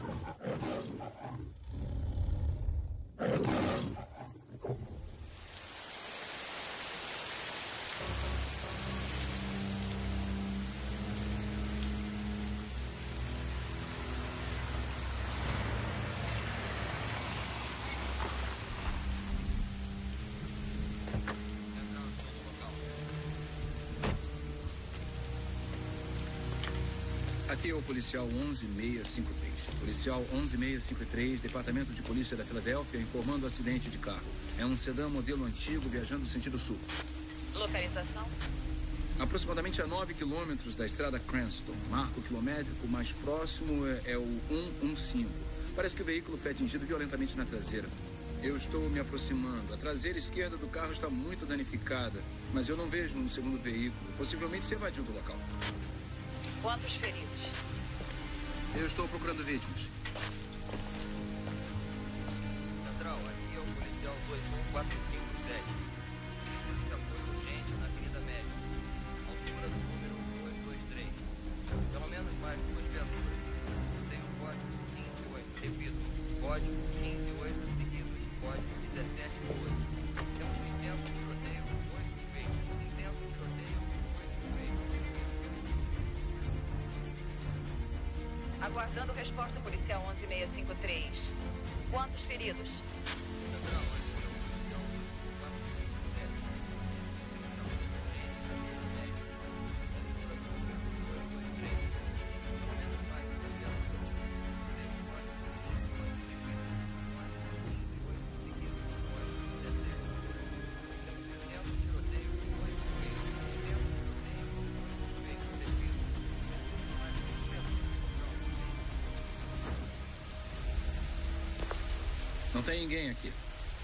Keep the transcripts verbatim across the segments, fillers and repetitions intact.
Aqui é o policial onze seis cinco três. Policial onze seis cinco três, Departamento de Polícia da Filadélfia, informando acidente de carro. É um sedã modelo antigo viajando sentido sul. Localização? Aproximadamente a nove quilômetros da estrada Cranston. Marco quilométrico mais próximo é, é o cento e quinze. Parece que o veículo foi atingido violentamente na traseira. Eu estou me aproximando. A traseira esquerda do carro está muito danificada, mas eu não vejo um segundo veículo. Possivelmente se evadiu do local. Quantos feridos? Eu estou procurando vítimas. Central, aqui é o policial dois um quatro cinco sete. Esse apoio urgente na Avenida Média, altura do número duzentos e vinte e três. Pelo menos mais duas viaturas. Tem o código quinze e oito. Repito, código quinze e oito seguidos, código dezessete e oito. Temos um intenso tiroteio, dois suspeitos. Intenso tiroteio, dois suspeitos. Aguardando resposta policial onze seis cinco três. Quantos feridos? Central, aqui é o policial dois um quatro cinco sete. Altura do número duzentos e vinte e três. Pelo menos mais duas viaturas. Tem o código quinze e oito seguidos, código quinze e oito seguidos, código dezessete. Temos um intenso tiroteio, dois suspeitos. Intenso tiroteio, dois suspeitos seguidos. Mais um suspeito. Não tem ninguém aqui.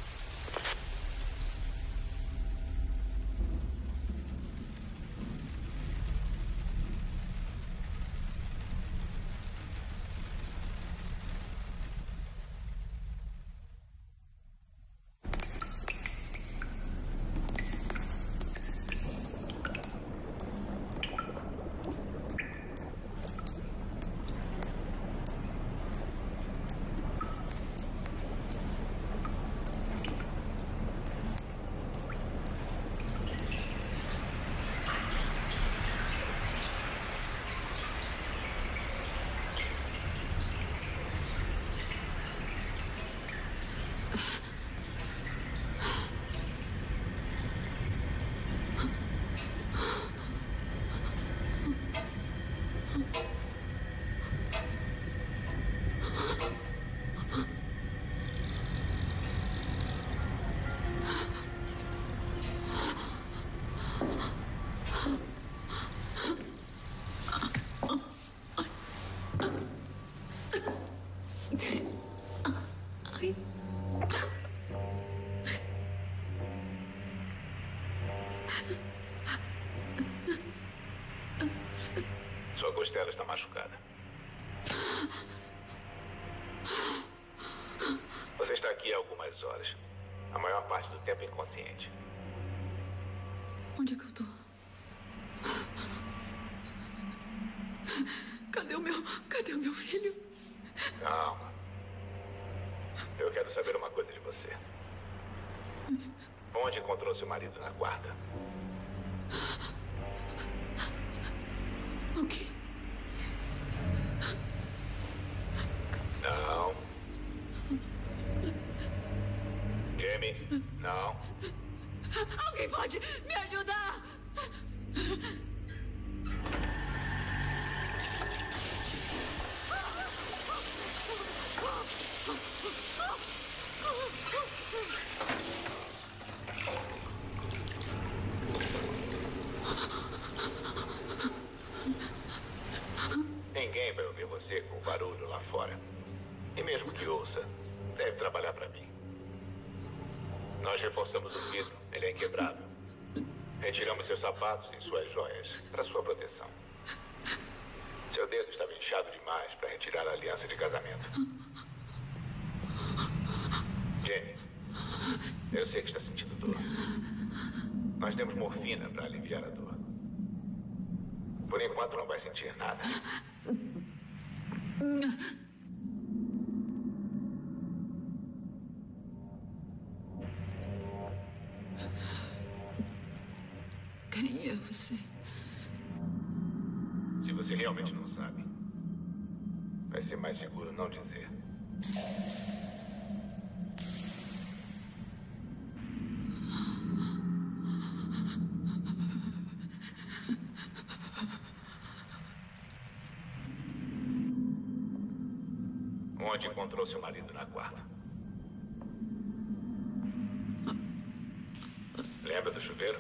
Sua costela está machucada. Você está aqui há algumas horas. A maior parte do tempo inconsciente. Onde é que eu tô? Cadê o meu... Cadê o meu filho? Calma. Eu quero saber uma coisa de você. Onde encontrou seu marido na quarta? O quê? Não. Jamie, não. Alguém pode me ajudar? Ninguém vai ouvir você com barulho lá fora. E mesmo que ouça, deve trabalhar para mim. Nós reforçamos o vidro, ele é inquebrável. Retiramos seus sapatos e suas joias para sua proteção. Seu dedo estava inchado demais para retirar a aliança de casamento. Jenny, eu sei que está sentindo dor. Nós temos morfina para aliviar a dor. Por enquanto não vai sentir nada. realmente não sabe, vai ser mais seguro não dizer. Onde encontrou seu marido na quarta? Lembra do chuveiro?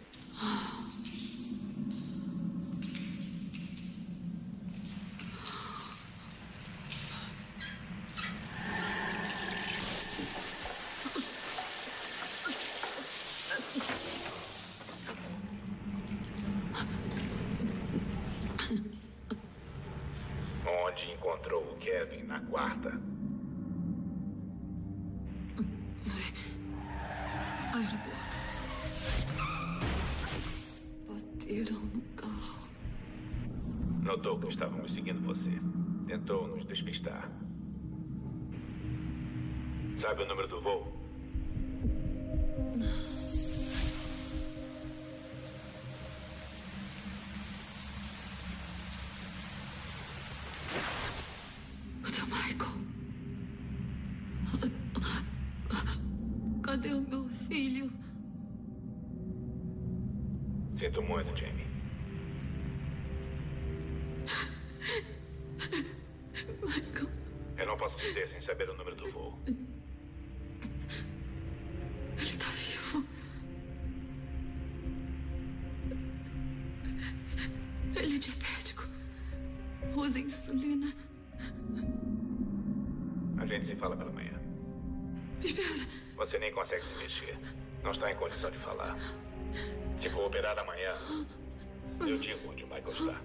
Onde encontrou o Kevin na quarta? Aeroporto. Bateram no carro. Notou que estávamos seguindo você. Tentou nos despistar. Sabe o número do voo? Cadê o Michael? Cadê o meu filho? Sinto muito, Jamie. Michael. Eu não posso dizer sem saber o número do voo. Ele tá vivo. Ele é diabético. Usa insulina. A gente se fala pela manhã. Espera. Você nem consegue se mexer. Não está em condição de falar. Se for operar amanhã, eu digo onde o Michael está.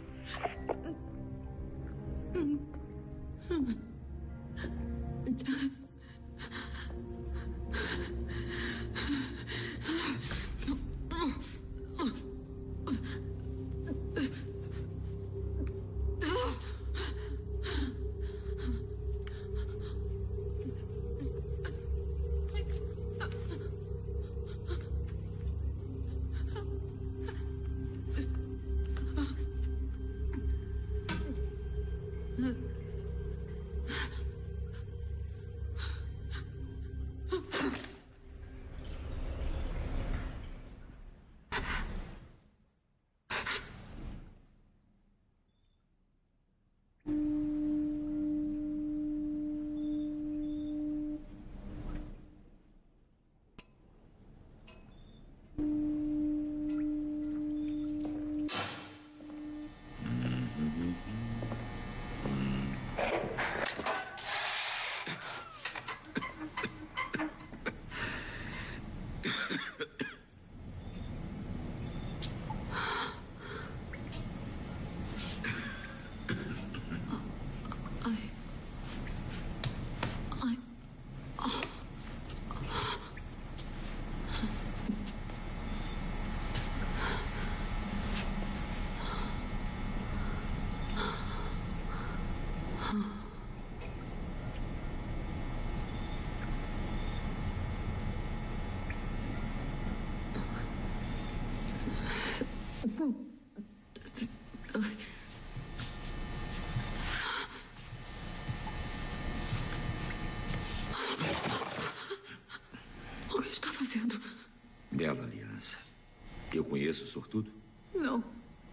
O que está fazendo? Bela aliança. Eu conheço o sortudo? Não.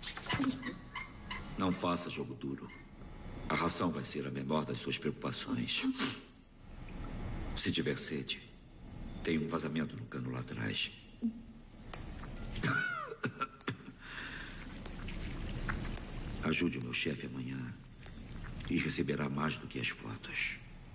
Não faça jogo duro. A ração vai ser a menor das suas preocupações. Se tiver sede, tem um vazamento no cano lá atrás. Ajude o meu chefe amanhã e receberá mais do que as fotos.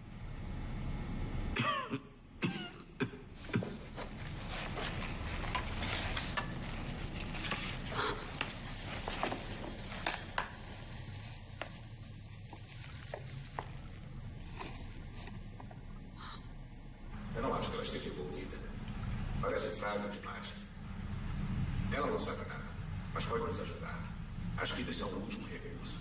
Eu não acho que ela esteja envolvida. Parece frágil demais. Ela não sabe nada, mas pode nos ajudar. As fitas são o último recurso.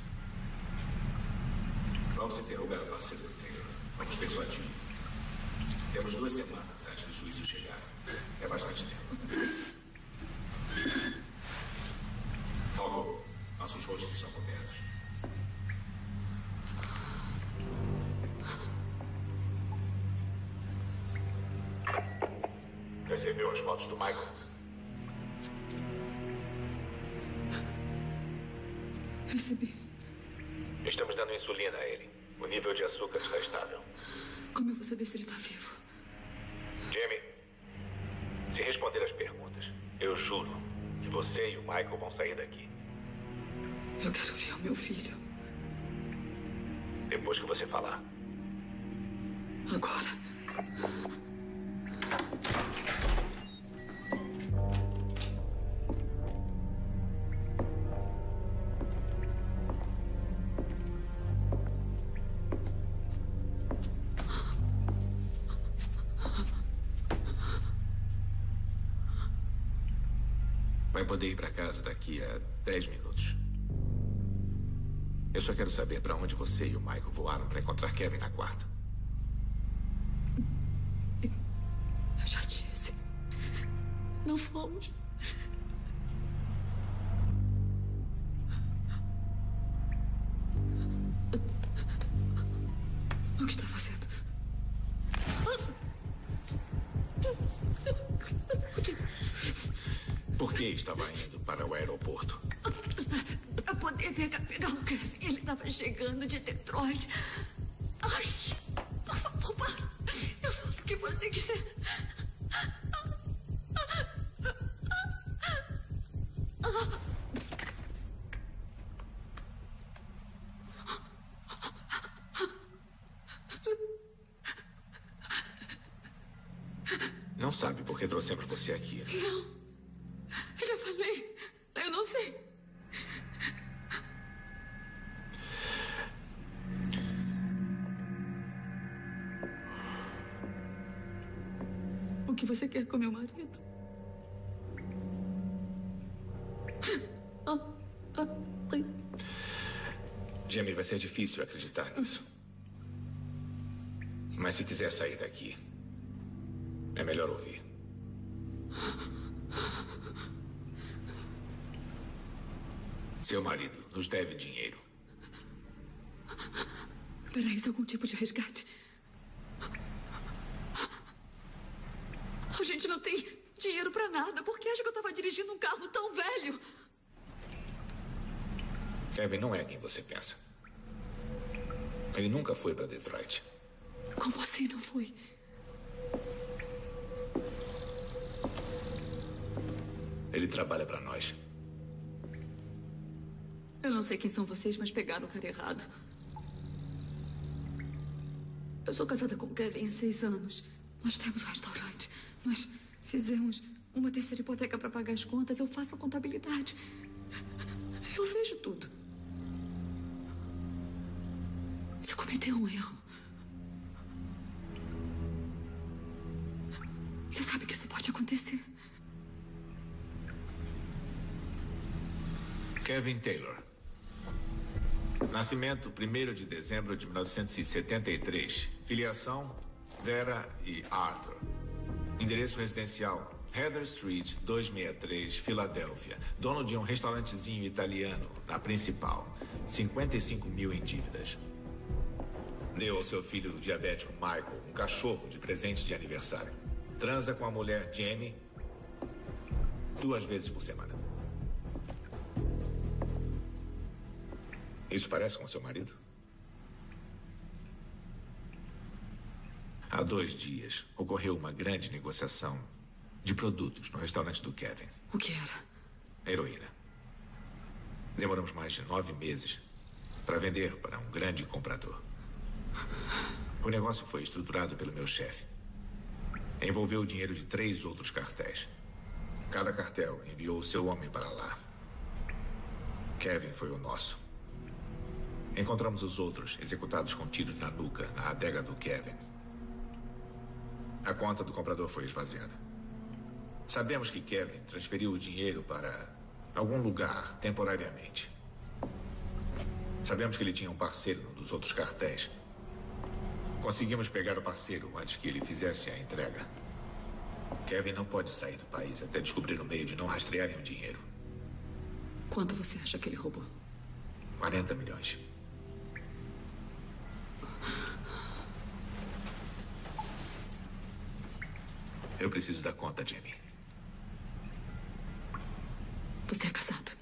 Vamos interrogar o parceiro inteiro. Vamos persuadir. Temos duas semanas antes dos suíços chegarem. É bastante tempo. Fogo. Nossos rostos estão cobertos. Recebeu as fotos do Michael? Recebi. Estamos dando insulina a ele. O nível de açúcar está estável. Como eu vou saber se ele está vivo? Jamie, se responder as perguntas, eu juro que você e o Michael vão sair daqui. Eu quero ver o meu filho. Depois que você falar. Agora. Vai poder ir para casa daqui a dez minutos. Eu só quero saber para onde você e o Michael voaram para encontrar Kevin na quarta. Eu já disse. Não fomos. O que está fazendo? Por que estava indo para o aeroporto? Para poder pegar, pegar o Kevin. Ele estava chegando de Detroit. Ai, por favor, para. Eu falo o que você quiser. Não sabe por que trouxemos você aqui? Não. Eu já falei. Eu não sei. O que você quer com meu marido? Ah, ah, ai. Jamie, vai ser difícil acreditar nisso. Mas se quiser sair daqui, é melhor ouvir. Seu marido nos deve dinheiro. Peraí, isso é algum tipo de resgate? A gente não tem dinheiro pra nada. Por que acha que eu tava dirigindo um carro tão velho? Kevin não é quem você pensa. Ele nunca foi para Detroit. Como assim não foi? Ele trabalha para nós. Eu não sei quem são vocês, mas pegaram o cara errado. Eu sou casada com o Kevin há seis anos. Nós temos um restaurante. Nós fizemos uma terceira hipoteca para pagar as contas. Eu faço a contabilidade. Eu vejo tudo. Você cometeu um erro. Você sabe que isso pode acontecer. Kevin Taylor. Nascimento, primeiro de dezembro de mil novecentos e setenta e três. Filiação, Vera e Arthur. Endereço residencial, Heather Street, duzentos e sessenta e três, Filadélfia. Dono de um restaurantezinho italiano, na principal. cinquenta e cinco mil em dívidas. Deu ao seu filho diabético Michael um cachorro de presente de aniversário. Transa com a mulher Jamie duas vezes por semana. Isso parece com seu marido? Há dois dias, ocorreu uma grande negociação de produtos no restaurante do Kevin. O que era? Heroína. Demoramos mais de nove meses para vender para um grande comprador. O negócio foi estruturado pelo meu chefe. Envolveu o dinheiro de três outros cartéis. Cada cartel enviou o seu homem para lá. Kevin foi o nosso. Encontramos os outros executados com tiros na nuca na adega do Kevin. A conta do comprador foi esvaziada. Sabemos que Kevin transferiu o dinheiro para algum lugar temporariamente. Sabemos que ele tinha um parceiro num dos outros cartéis. Conseguimos pegar o parceiro antes que ele fizesse a entrega. Kevin não pode sair do país até descobrir um meio de não rastrearem o dinheiro. Quanto você acha que ele roubou? quarenta milhões. Eu preciso da conta, Jamie. Você é casado?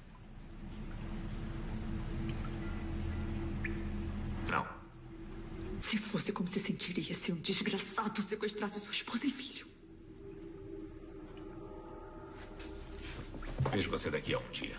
Não. Se fosse, como se sentiria se um desgraçado sequestrasse sua esposa e filho? Vejo você daqui a um dia.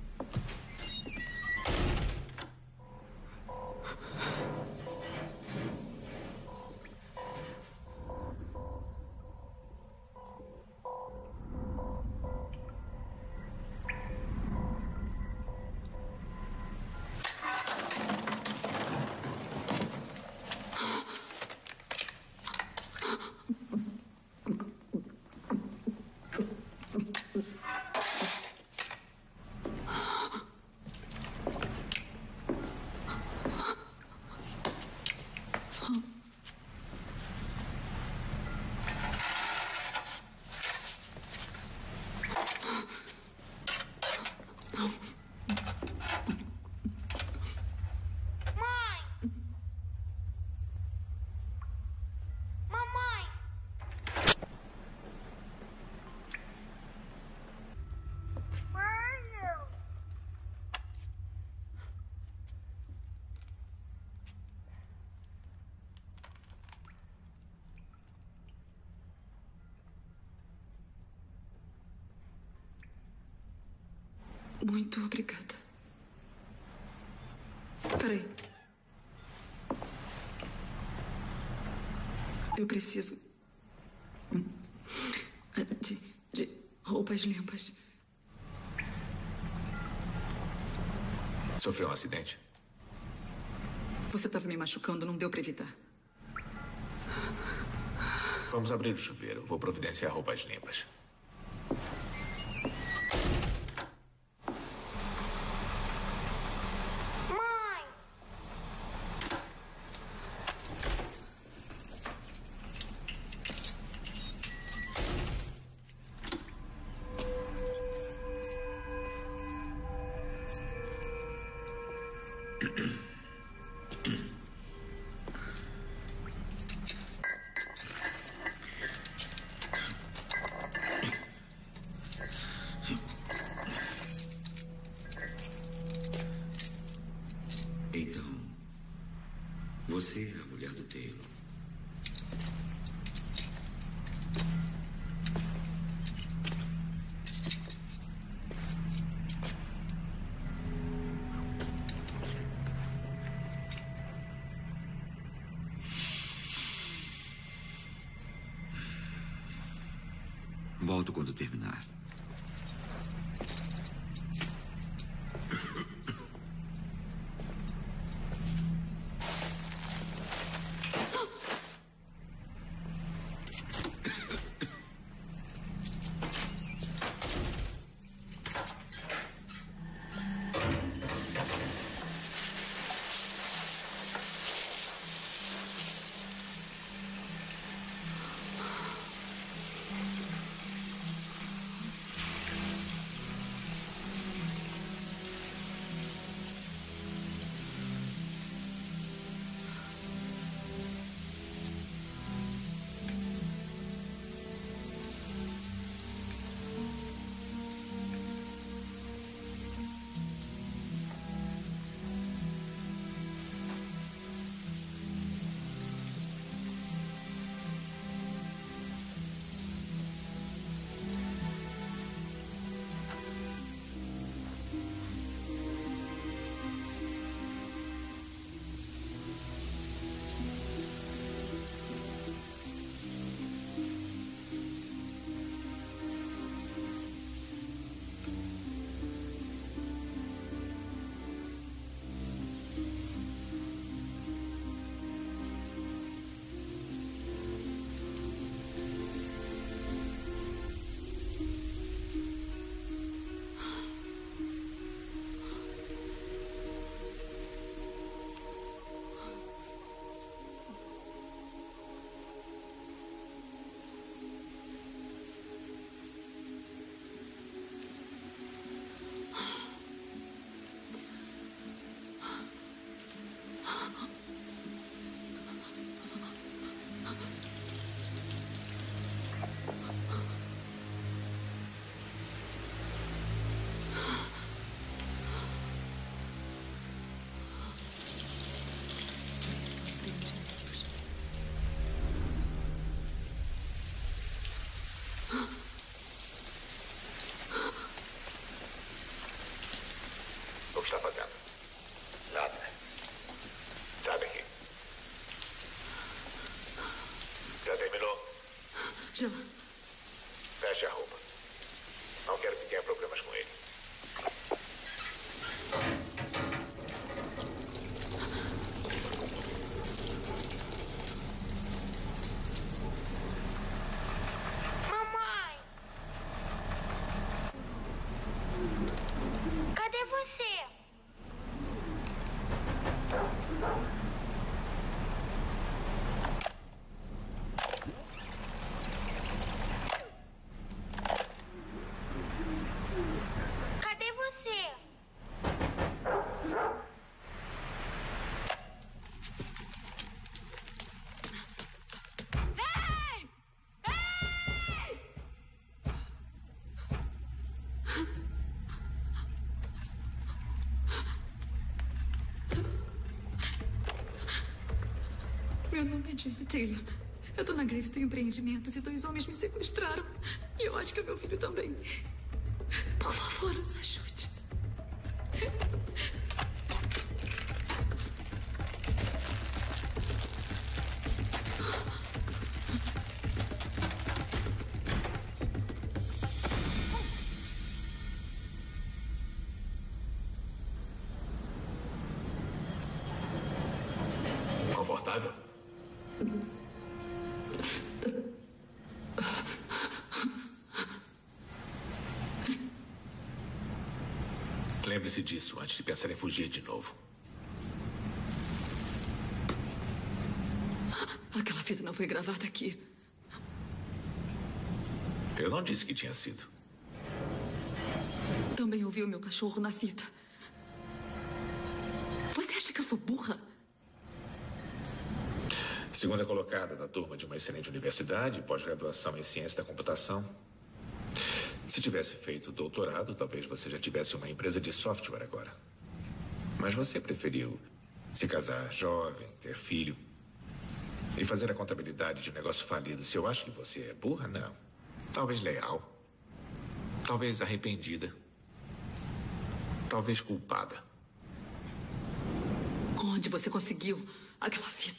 Muito obrigada. Peraí. Eu preciso de, de roupas limpas. Sofreu um acidente? Você estava me machucando, não deu para evitar. Vamos abrir o chuveiro. Vou providenciar roupas limpas. Então, você é a mulher do Taylor. Volto quando terminar. Já. Feche a roupa. Não quero que tenha problemas com ele. Mamãe! Cadê você? Cadê você? Ei! Ei! Meu nome é Jamie Taylor. Eu tô na Griffith Empreendimentos e dois homens me sequestraram. E eu acho que é meu filho também. Por favor, nos ajude. Confortável? Lembre-se disso antes de pensar em fugir de novo. Aquela fita não foi gravada aqui. Eu não disse que tinha sido. Também ouvi o meu cachorro na fita. Você acha que eu sou burra? Segunda colocada da turma de uma excelente universidade, pós-graduação em ciência da computação. Se tivesse feito doutorado, talvez você já tivesse uma empresa de software agora. Mas você preferiu se casar jovem, ter filho e fazer a contabilidade de um negócio falido. Se eu acho que você é burra, não. Talvez leal. Talvez arrependida. Talvez culpada. Onde você conseguiu aquela fita?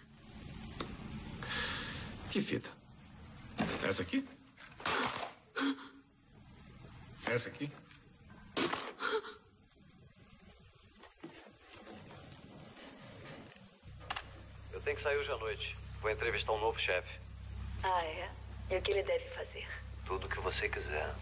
Que fita? Essa aqui? Essa aqui? Eu tenho que sair hoje à noite. Vou entrevistar um novo chefe. Ah, é? E o que ele deve fazer? Tudo o que você quiser.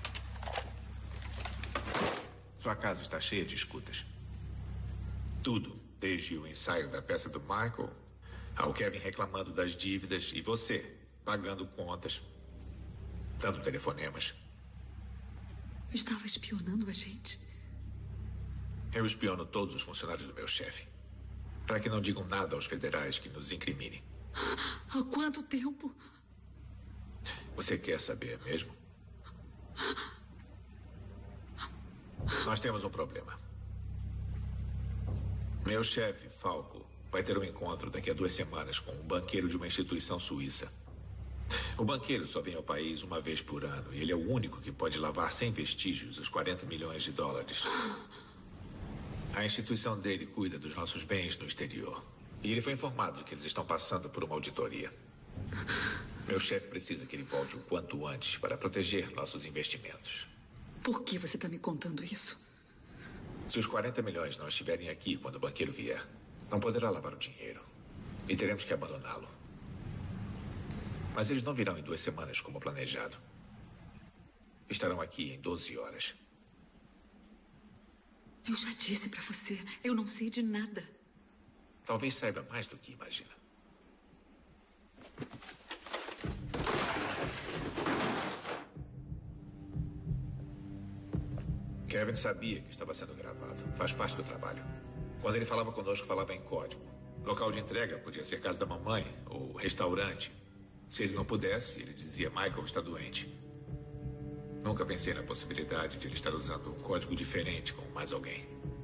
Sua casa está cheia de escutas. Tudo, desde o ensaio da peça do Michael, ao Kevin reclamando das dívidas e você pagando contas, dando telefonemas. Estava espionando a gente. Eu espiono todos os funcionários do meu chefe, para que não digam nada aos federais que nos incriminem. Há quanto tempo? Você quer saber mesmo? Nós temos um problema. Meu chefe, Falco, vai ter um encontro daqui a duas semanas com um banqueiro de uma instituição suíça. O banqueiro só vem ao país uma vez por ano e ele é o único que pode lavar sem vestígios os quarenta milhões de dólares. A instituição dele cuida dos nossos bens no exterior. E ele foi informado de que eles estão passando por uma auditoria. Meu chefe precisa que ele volte o quanto antes para proteger nossos investimentos. Por que você está me contando isso? Se os quarenta milhões não estiverem aqui quando o banqueiro vier, não poderá lavar o dinheiro. E teremos que abandoná-lo. Mas eles não virão em duas semanas como planejado. Estarão aqui em doze horas. Eu já disse pra você, eu não sei de nada. Talvez saiba mais do que imagina. Kevin sabia que estava sendo gravado. Faz parte do trabalho. Quando ele falava conosco, falava em código. Local de entrega podia ser casa da mamãe ou restaurante. Se ele não pudesse, ele dizia: Michael está doente. Nunca pensei na possibilidade de ele estar usando um código diferente com mais alguém.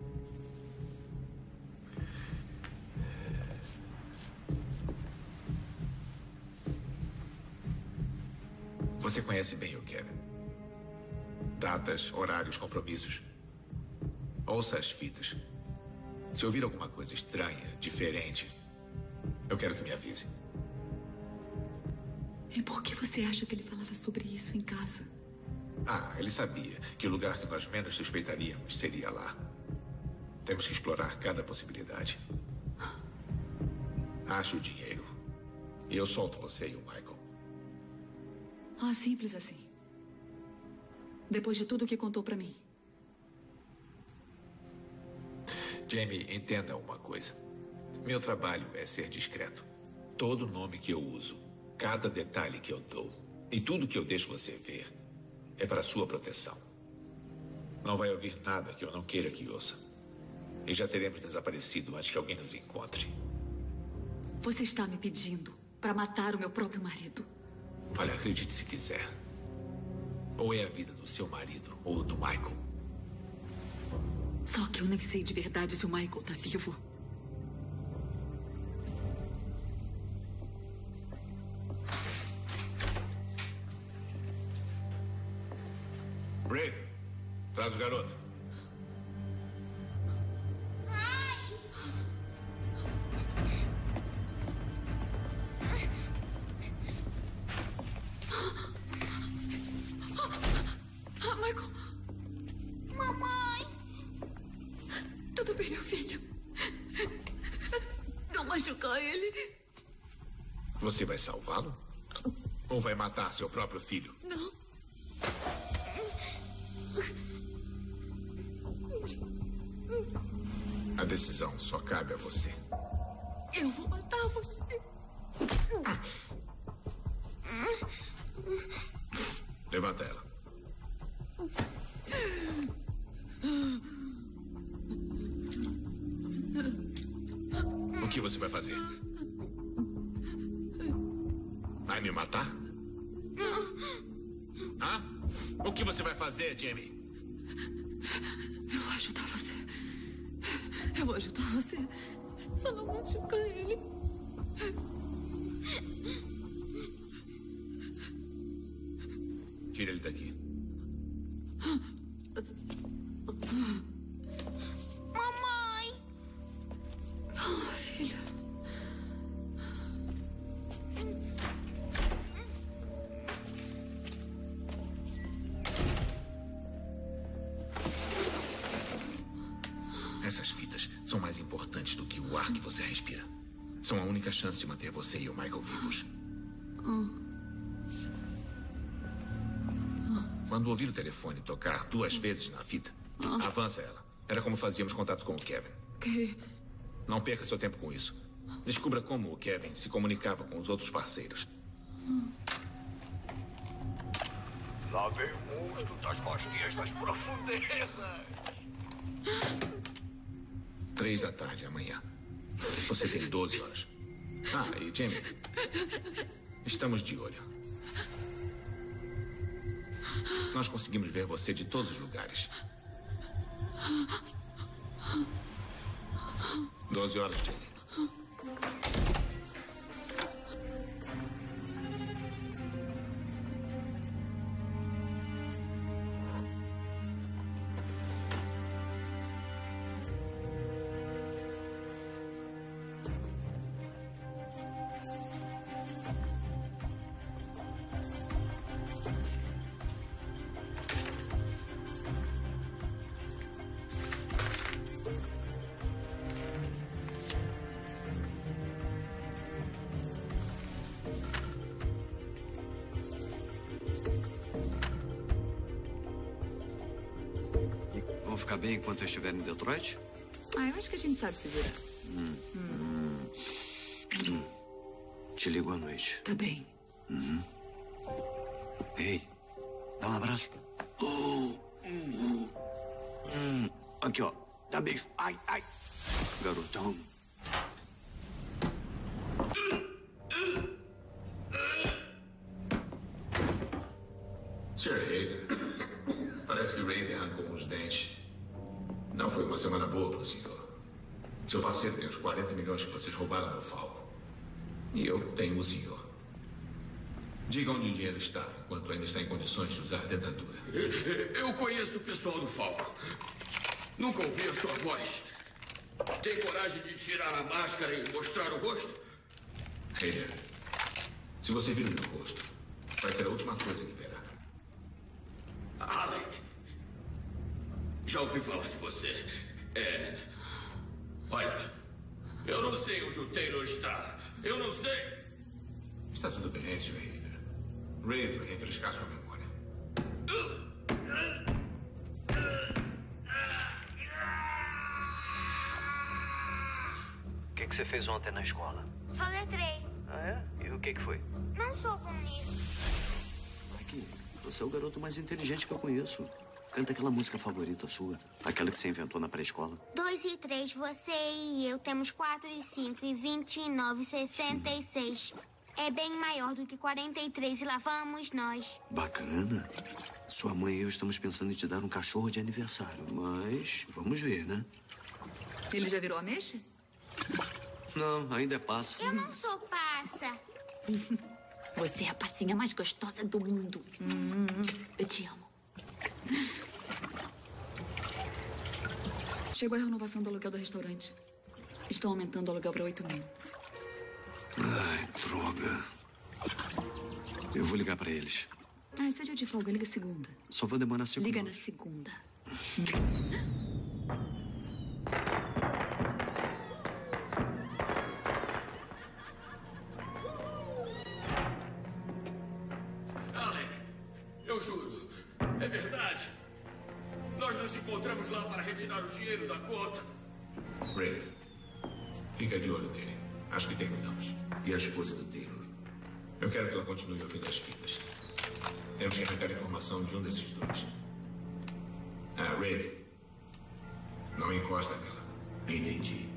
Você conhece bem o Kevin. Datas, horários, compromissos. Ouça as fitas. Se ouvir alguma coisa estranha, diferente, eu quero que me avise. E por que você acha que ele falava sobre isso em casa? Ah, ele sabia que o lugar que nós menos suspeitaríamos seria lá. Temos que explorar cada possibilidade. Acho o dinheiro. E eu solto você e o Michael. Ah, simples assim. Depois de tudo que contou pra mim. Jamie, entenda uma coisa. Meu trabalho é ser discreto. Todo nome que eu uso, cada detalhe que eu dou e tudo que eu deixo você ver é para sua proteção. Não vai ouvir nada que eu não queira que ouça. E já teremos desaparecido antes que alguém nos encontre. Você está me pedindo para matar o meu próprio marido. Olha, acredite se quiser. Ou é a vida do seu marido ou do Michael. Só que eu nem sei de verdade se o Michael tá vivo. Ray, traz o garoto. Ah, Michael. Mamãe. Tudo bem, meu filho. Não machucar ele. Você vai salvá-lo? Ou vai matar seu próprio filho? Não. A decisão só cabe a você. Eu vou matar você. Levanta ela. O que você vai fazer? Vai me matar? Hã? O que você vai fazer, Jamie? Eu vou ajudar você. Eu vou ajudar você. Só não machucar ele. Tira ele daqui. Mamãe. Oh, filho. Essas fitas são mais importantes do que o ar que você respira. São a única chance de manter você e o Michael vivos. Quando ouvir o telefone tocar duas vezes na fita, avança ela. Era como fazíamos contato com o Kevin. Que... Não perca seu tempo com isso. Descubra como o Kevin se comunicava com os outros parceiros. Lá vem o monstro das cosquinhas das profundezas. Três da tarde amanhã. Você tem doze horas. Ah, e Jamie, estamos de olho. Nós conseguimos ver você de todos os lugares. Doze horas, Jamie. Vão ficar bem enquanto eu estiver em Detroit? Ah, eu acho que a gente sabe se virar. Hum. Hum. Hum. Te ligo à noite. Tá bem. Uhum. Ei, dá um abraço. Uh, uh, hum. Aqui, ó. Dá beijo. Ai, ai. Garotão. senhor Hayden, parece que o Ray arrancou uns dentes. Não foi uma semana boa para o senhor. Seu parceiro tem os quarenta milhões que vocês roubaram no Falco. E eu tenho o senhor. Diga onde o dinheiro está, enquanto ainda está em condições de usar a dentadura. Eu conheço o pessoal do Falco. Nunca ouvi a sua voz. Tem coragem de tirar a máscara e mostrar o rosto? Hayden, Se você vir o meu rosto, vai ser a última coisa que verá. Alec, já ouvi falar de você. É... Olha, eu não sei onde o Taylor está. Eu não sei. Está tudo bem, senhor Hader. Wraith vai refrescar sua memória. O que, que você fez ontem na escola? Só letrei. Ah, é? E o que, que foi? Não sou bom nisso. Mike, você é o garoto mais inteligente que eu conheço. Canta aquela música favorita sua. Aquela que você inventou na pré-escola. Dois e três, você e eu temos quatro e cinco e vinte e nove, sessenta e seis. É bem maior do que quarenta e três e lá vamos nós. Bacana. Sua mãe e eu estamos pensando em te dar um cachorro de aniversário, mas vamos ver, né? Ele já virou ameixa? Não, ainda é passa. Eu não sou passa. Você é a passinha mais gostosa do mundo. Hum, eu te amo. Chegou a renovação do aluguel do restaurante. Estão aumentando o aluguel para oito mil. Ai, droga. Eu vou ligar para eles. Ah, esse é dia de folga. Liga segunda. Só vou demorar segunda. Liga na segunda. Alec, eu juro. É verdade. Nós nos encontramos lá para retirar o dinheiro da conta. Wraith, fica de olho nele. Acho que terminamos. E a esposa do Taylor? Eu quero que ela continue ouvindo as fitas. Temos que arrancar informação de um desses dois. Ah, Wraith, não encosta nela. Entendi.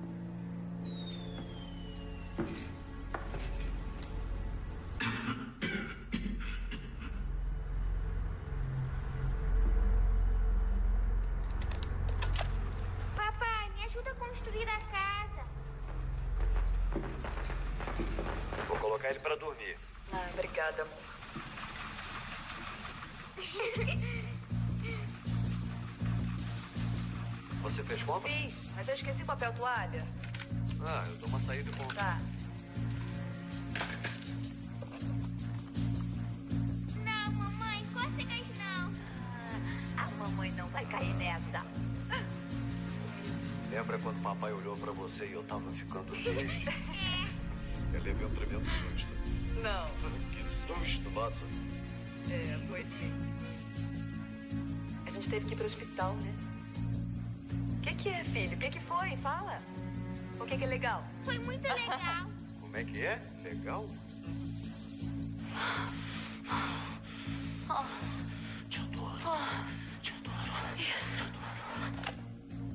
Papai, me ajuda a construir a casa. Vou colocar ele pra dormir. Ah, obrigada, amor. Você fez compra? Fiz, mas eu esqueci o papel toalha. Ah, eu dou uma saída e compro. Tá. Não, mamãe, cócegas não. Ah, a mamãe não vai cair nessa. Lembra quando o papai olhou pra você e eu tava ficando triste? É. Eu levei um tremendo susto. Não. Que susto, nossa. É, foi sim. A gente teve que ir pro hospital, né? O que, que é, filho? O que, que foi? Fala. O que, que é legal? Foi muito legal. Como é que é? Legal? Oh, te adoro. Oh, te adoro. Isso. Te adoro.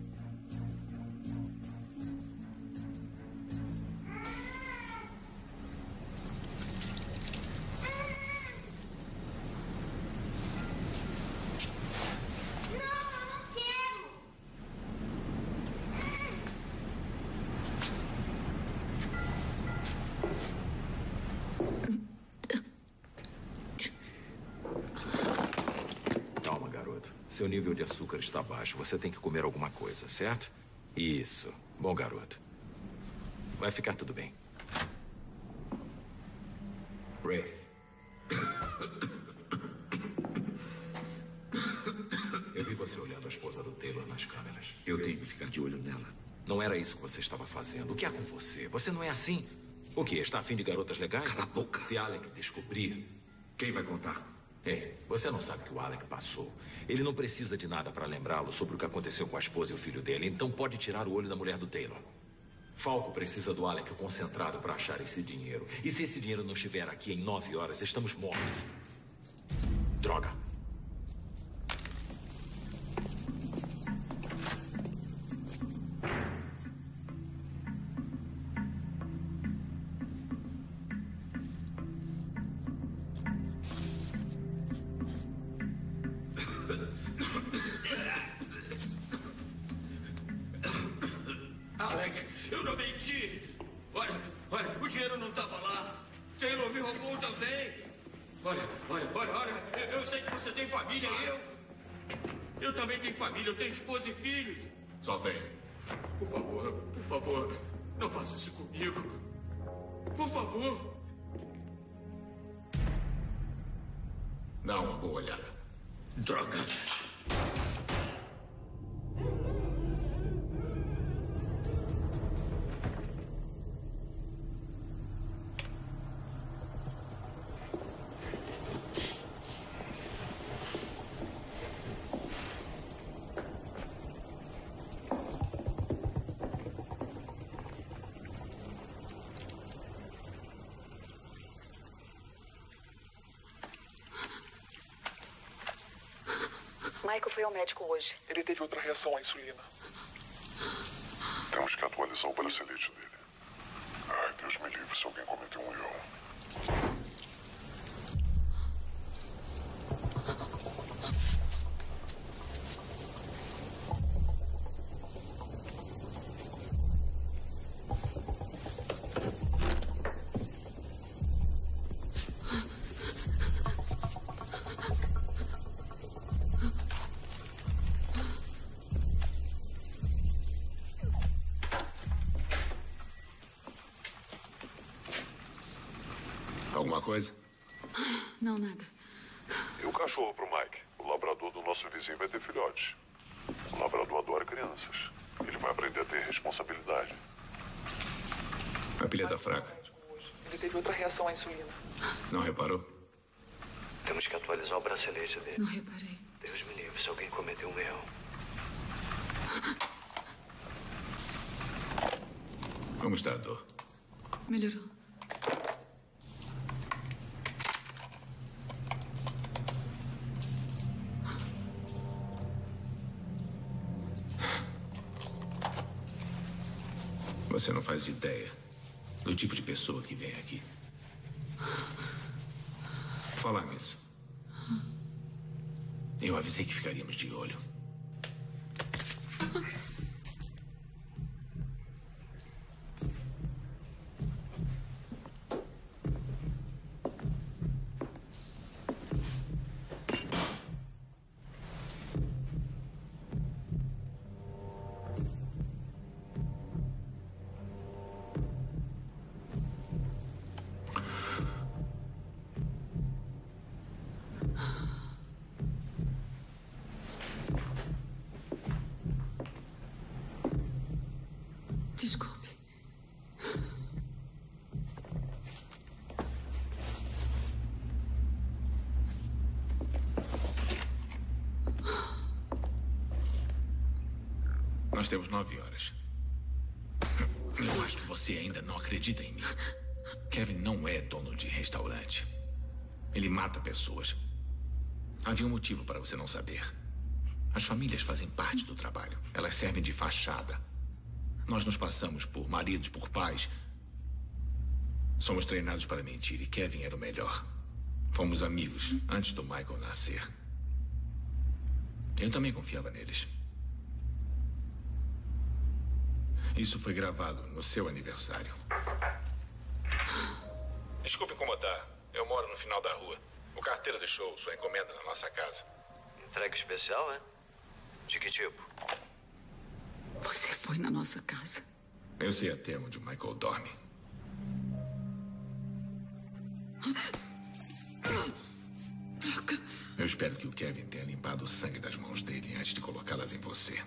Seu nível de açúcar está baixo. Você tem que comer alguma coisa, certo? Isso. Bom garoto. Vai ficar tudo bem. Wraith. Eu vi você olhando a esposa do Taylor nas câmeras. Eu tenho que ficar de olho nela. Não era isso que você estava fazendo. O que há com você? Você não é assim? O quê? Está afim de garotas legais? Cala a boca. Se Alec descobrir... Quem vai contar? Ei, você não sabe o que o Alec passou. Ele não precisa de nada para lembrá-lo sobre o que aconteceu com a esposa e o filho dele. Então pode tirar o olho da mulher do Taylor. Falco precisa do Alec concentrado para achar esse dinheiro. E se esse dinheiro não estiver aqui em nove horas, estamos mortos. Droga. Alec, eu não menti. Olha, olha, o dinheiro não estava lá. Taylor me roubou também. Olha, olha, olha, olha. Eu, eu sei que você tem família e eu... Eu também tenho família, eu tenho esposa e filhos. Solta ele. Por favor, por favor, não faça isso comigo. Por favor. Dá uma boa olhada. Droga. Michael foi ao médico hoje. Ele teve outra reação à insulina. Temos que atualizar o bracelete dele. Ai, Deus me livre se alguém cometeu um erro. Alguma coisa? Não, nada. E o cachorro pro Mike? O labrador do nosso vizinho vai ter filhotes. O labrador adora crianças. Ele vai aprender a ter responsabilidade. A pilha tá fraca. Ele teve outra reação à insulina. Não reparou? Temos que atualizar o bracelete dele. Não reparei. Deus me livre se alguém cometeu um erro. Como está a dor? Melhorou. Você não faz ideia do tipo de pessoa que vem aqui. Falar nisso. Eu avisei que ficaríamos de olho. Desculpe. Nós temos nove horas. Eu acho que você ainda não acredita em mim. Kevin não é dono de restaurante. Ele mata pessoas. Havia um motivo para você não saber. As famílias fazem parte do trabalho. Elas servem de fachada. Nós nos passamos por maridos, por pais. Somos treinados para mentir e Kevin era o melhor. Fomos amigos antes do Michael nascer. Eu também confiava neles. Isso foi gravado no seu aniversário. Desculpe incomodar. Eu moro no final da rua. O carteiro deixou sua encomenda na nossa casa. Entrega especial, é? De que tipo? Você foi na nossa casa. Eu sei até onde o Michael dorme. Droga. Eu espero que o Kevin tenha limpado o sangue das mãos dele antes de colocá-las em você.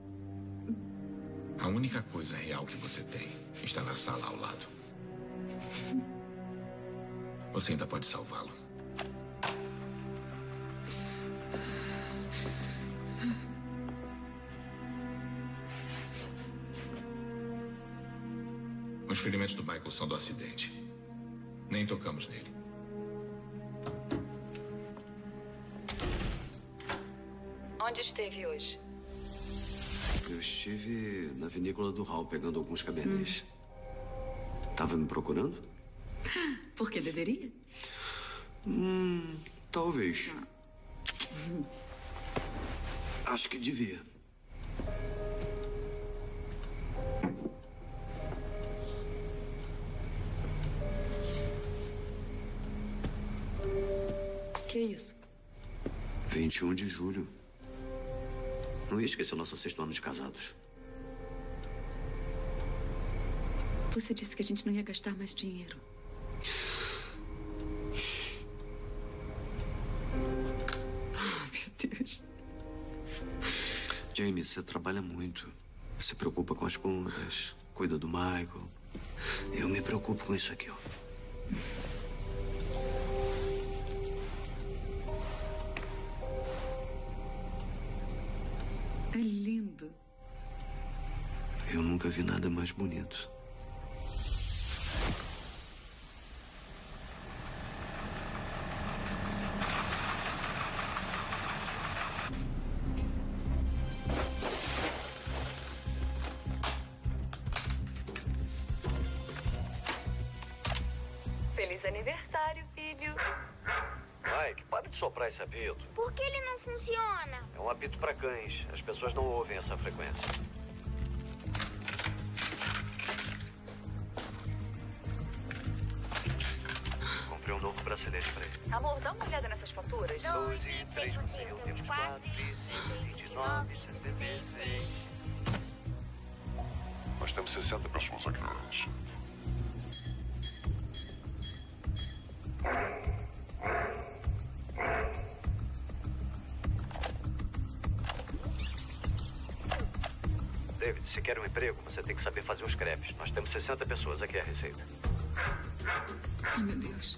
A única coisa real que você tem está na sala ao lado. Você ainda pode salvá-lo. Os ferimentos do Michael são do acidente. Nem tocamos nele. Onde esteve hoje? Eu estive na vinícola do Hall pegando alguns cabernets. Hum. Tava me procurando? Porque deveria? Hum, talvez. Ah. Acho que devia. Que é isso? vinte e um de julho. Não ia esquecer o nosso sexto ano de casados. Você disse que a gente não ia gastar mais dinheiro. Jamie, você trabalha muito. Se preocupa com as contas, cuida do Michael. Eu me preocupo com isso aqui, ó. É lindo. Eu nunca vi nada mais bonito. Feliz aniversário, filho. Mike, para de soprar esse apito. Por que ele não funciona? É um apito para cães. As pessoas não ouvem essa frequência. Comprei um novo bracelete para ele. Amor, dá uma olhada nessas faturas. doze, três por cento, temos quatro, vinte e nove, sessenta e seis. Nós temos sessenta pessoas aqui hoje. David, se quer um emprego, você tem que saber fazer os crepes. Nós temos sessenta pessoas, aqui é a receita. Ai, meu Deus.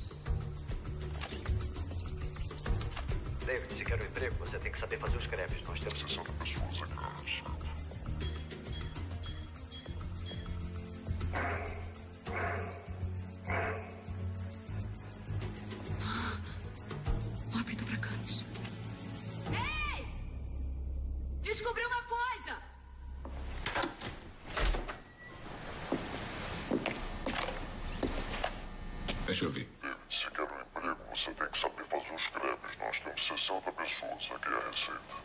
David, se quer um emprego, você tem que saber fazer os crepes. Nós temos sessenta pessoas, aqui é a receita. Um apito para cães. Ei! Descobri uma coisa! Deixa eu ver. David, se quer um emprego, você tem que saber fazer os crepes. Nós temos sessenta pessoas, aqui é a receita.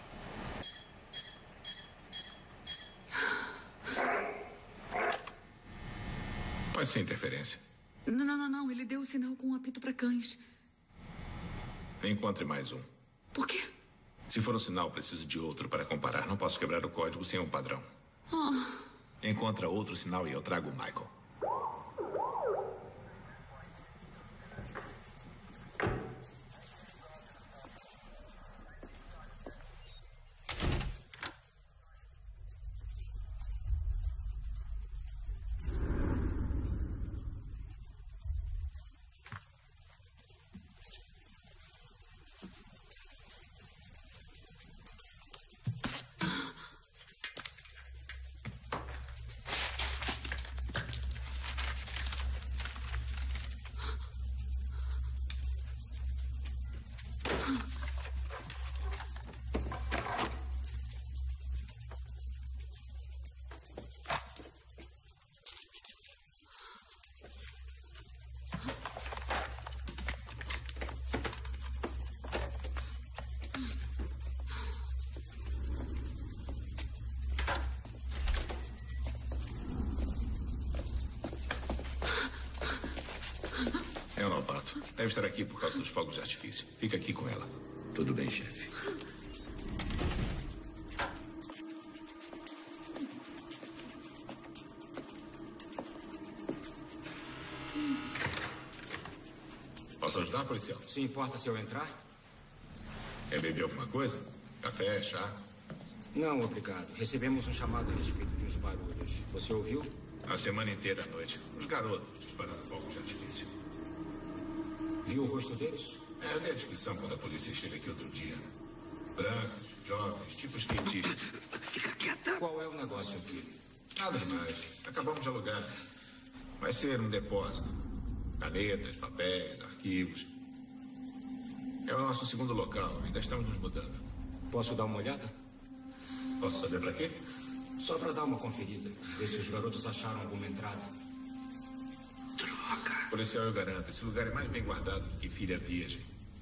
Pode ser interferência. Não, não, não, não. Ele deu o sinal com um apito para cães. Encontre mais um. Por quê? Se for um sinal, preciso de outro para comparar. Não posso quebrar o código sem um padrão. Oh. Encontra outro sinal e eu trago o Michael. É um novato. Deve estar aqui por causa dos fogos de artifício. Fica aqui com ela. Tudo bem, chefe. Posso ajudar, policial? Se importa se eu entrar? Quer beber alguma coisa? Café, chá? Não, obrigado. Recebemos um chamado a respeito de uns barulhos. Você ouviu? A semana inteira à noite. Os garotos dispararam fogos de artifício. Viu o rosto deles? É, eu dei a descrição quando a polícia esteve aqui outro dia. Brancos, jovens, tipo skatistas. Fica quieta. Qual é o negócio aqui? Nada demais. Acabamos de alugar. Vai ser um depósito. Canetas, papéis, arquivos. É o nosso segundo local. Ainda estamos nos mudando. Posso dar uma olhada? Posso saber pra quê? Só pra dar uma conferida. Ver se os garotos acharam alguma entrada. Droga. Policial, eu garanto. Esse lugar é mais bem guardado do que filha virgem.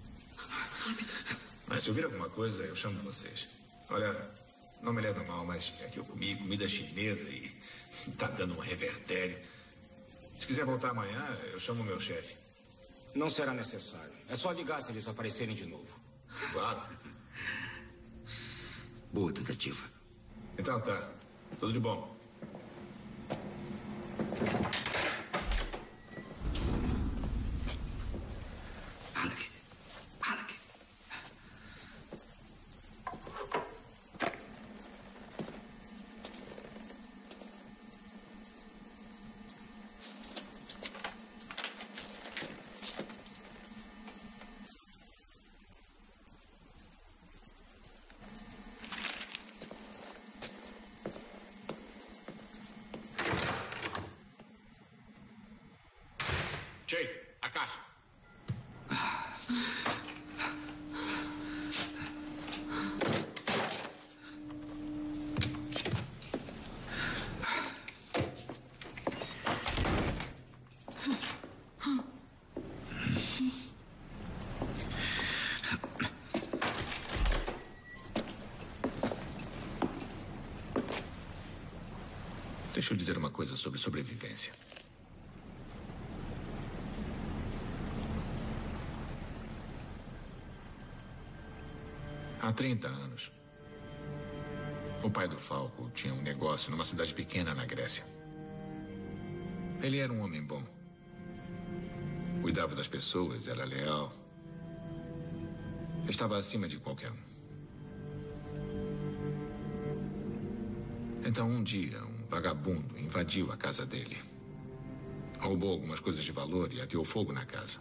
Mas se eu vir alguma coisa, eu chamo vocês. Olha, não me leva mal, mas é que eu comi comida chinesa e tá dando um revertério. Se quiser voltar amanhã, eu chamo o meu chefe. Não será necessário. É só ligar se eles aparecerem de novo. Claro. Boa tentativa. Então tá. Tudo de bom. Alec. Alec. Deixa eu dizer uma coisa sobre sobrevivência. Há trinta anos, o pai do Falco tinha um negócio numa cidade pequena na Grécia. Ele era um homem bom. Cuidava das pessoas, era leal. Estava acima de qualquer um. Então, um dia, um vagabundo invadiu a casa dele. Roubou algumas coisas de valor e ateou fogo na casa.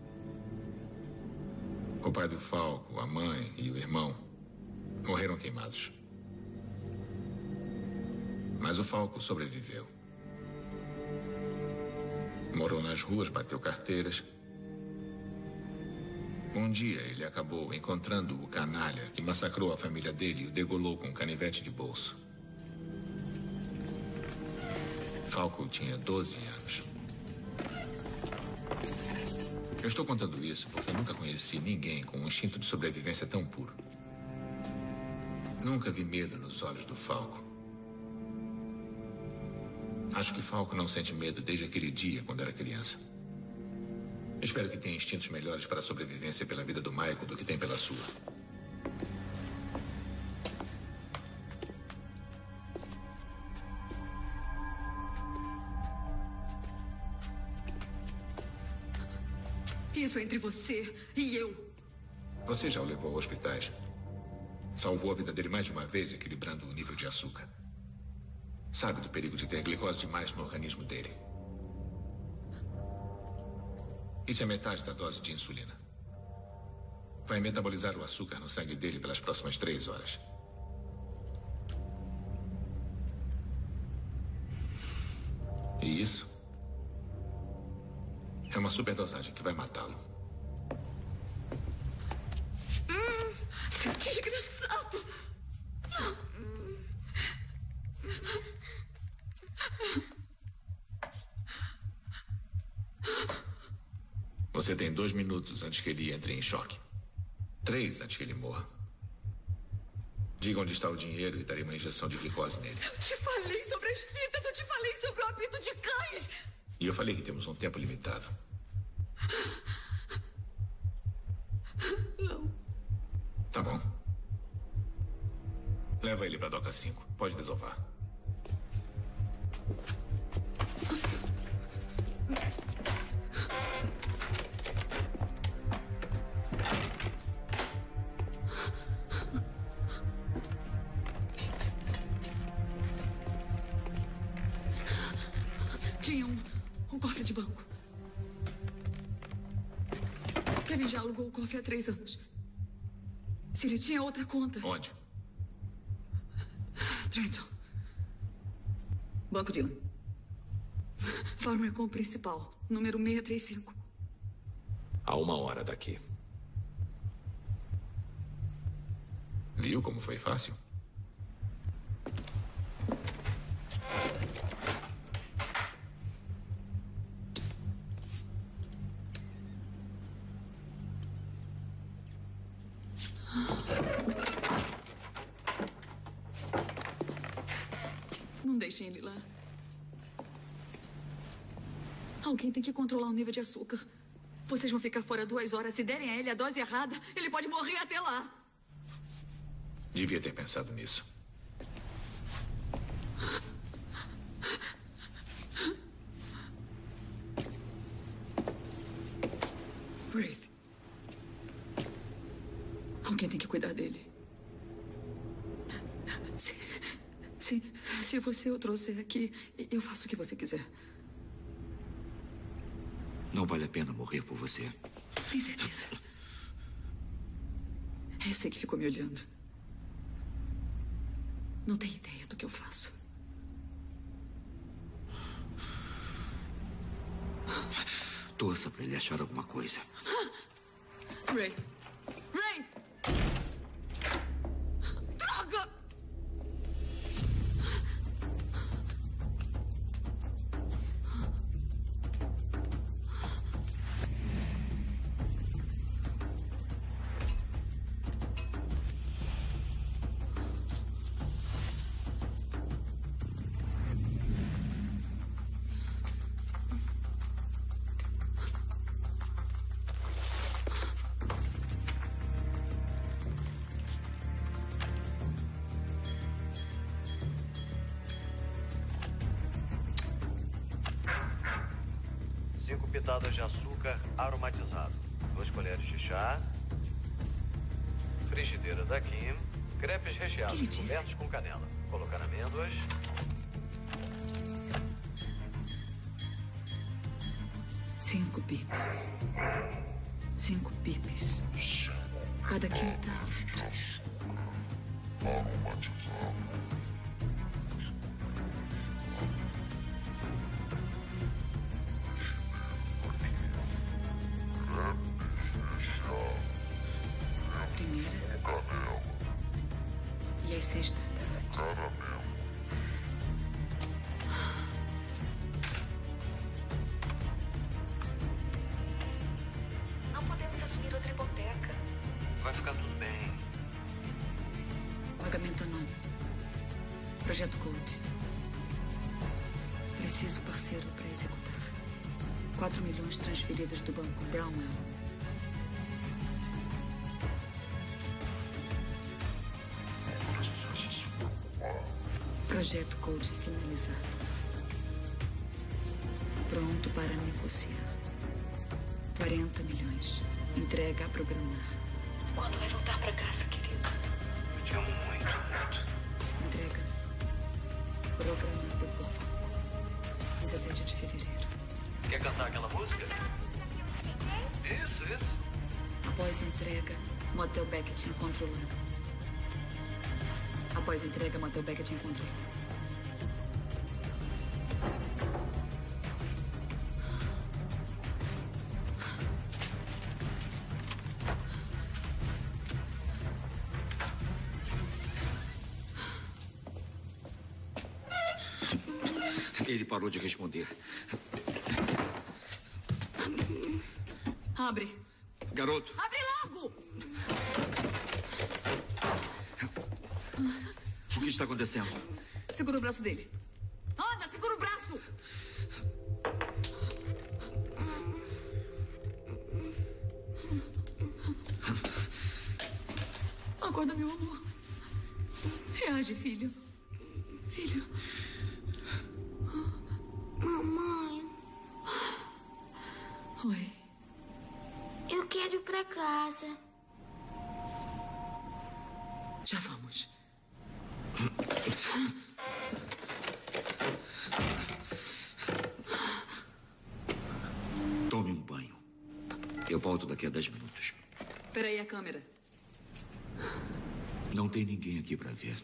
O pai do Falco, a mãe e o irmão morreram queimados. Mas o Falco sobreviveu. Morou nas ruas, bateu carteiras. Um dia ele acabou encontrando o canalha que massacrou a família dele e o degolou com um canivete de bolso. Falco tinha doze anos. Eu estou contando isso porque eu nunca conheci ninguém com um instinto de sobrevivência tão puro. Nunca vi medo nos olhos do Falco. Acho que Falco não sente medo desde aquele dia, quando era criança. Espero que tenha instintos melhores para a sobrevivência pela vida do Michael do que tem pela sua. Isso é entre você e eu. Você já o levou a hospitais? Salvou a vida dele mais de uma vez, equilibrando o nível de açúcar. Sabe do perigo de ter glicose demais no organismo dele. Isso é metade da dose de insulina. Vai metabolizar o açúcar no sangue dele pelas próximas três horas. E isso é uma superdosagem que vai matá-lo. Hum, seu desgraçado! Você tem dois minutos antes que ele entre em choque. Três antes que ele morra. Diga onde está o dinheiro e darei uma injeção de glicose nele. Eu te falei sobre as fitas, eu te falei sobre o apito de cães. E eu falei que temos um tempo limitado. Não. Tá bom. Leva ele pra doca cinco. Pode desovar. Tinha um, um cofre de banco. Kevin já alugou o cofre há três anos. Se ele tinha outra conta... Onde? Trenton. Banco Dylan. Farmer Com principal, número seiscentos e trinta e cinco. A uma hora daqui. Viu como foi fácil? Não deixem ele lá. Alguém tem que controlar o nível de açúcar. Vocês vão ficar fora duas horas. Se derem a ele a dose errada, ele pode morrer até lá. Devia ter pensado nisso. Wraith. Alguém tem que cuidar dele. Se, se, se você o trouxer aqui, eu faço o que você quiser. Não vale a pena morrer por você. Tem certeza? Eu sei que ficou me olhando. Não tem ideia do que eu faço. Torça pra ele achar alguma coisa. Ray! Ray! Droga! cinco pitadas de açúcar aromatizado, duas colheres de chá, frigideira da Kim, crepes recheados cobertos com canela. Colocar amêndoas. Cinco pips. Cinco pips. Cada quinta. Primeira. E às seis da tarde. Não podemos assumir outra hipoteca. Vai ficar tudo bem. Pagamento anônimo. Projeto Code. Preciso parceiro para executar. Quatro milhões transferidos do banco Brownwell. Projeto Code finalizado. Pronto para negociar. quarenta milhões. Entrega a programar. Quando vai voltar pra casa, querido? Eu te amo muito, muito. Entrega programada por Falco. dezessete de fevereiro. Quer cantar aquela música? Isso, isso. Após entrega, Motel Beckett encontra o lado. Após entrega, Motel Beckett encontra o lado. Ele parou de responder. Abre. Garoto. Abre logo! O que está acontecendo? Segura o braço dele. Anda, segura o braço! Acorda, meu amor. Reage, filho. Filho. Mamãe. Oi. Eu quero ir pra casa. Já vamos. Tome um banho. Eu volto daqui a dez minutos. Peraí, a câmera. Não tem ninguém aqui para ver.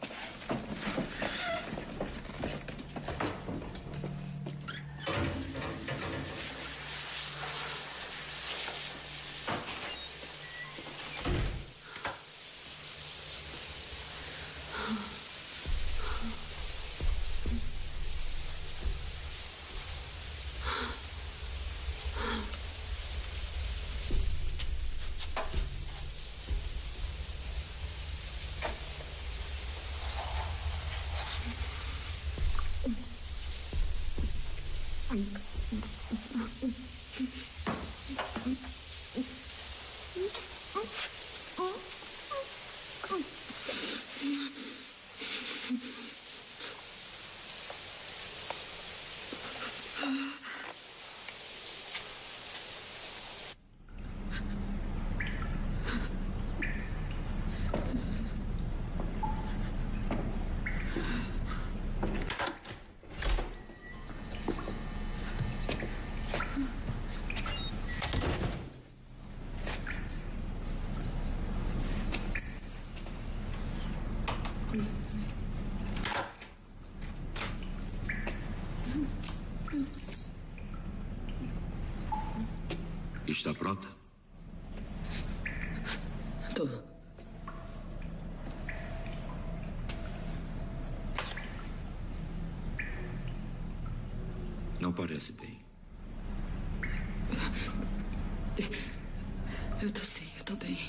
Está pronta? Tô. Não parece bem. Eu tô sim, eu tô bem.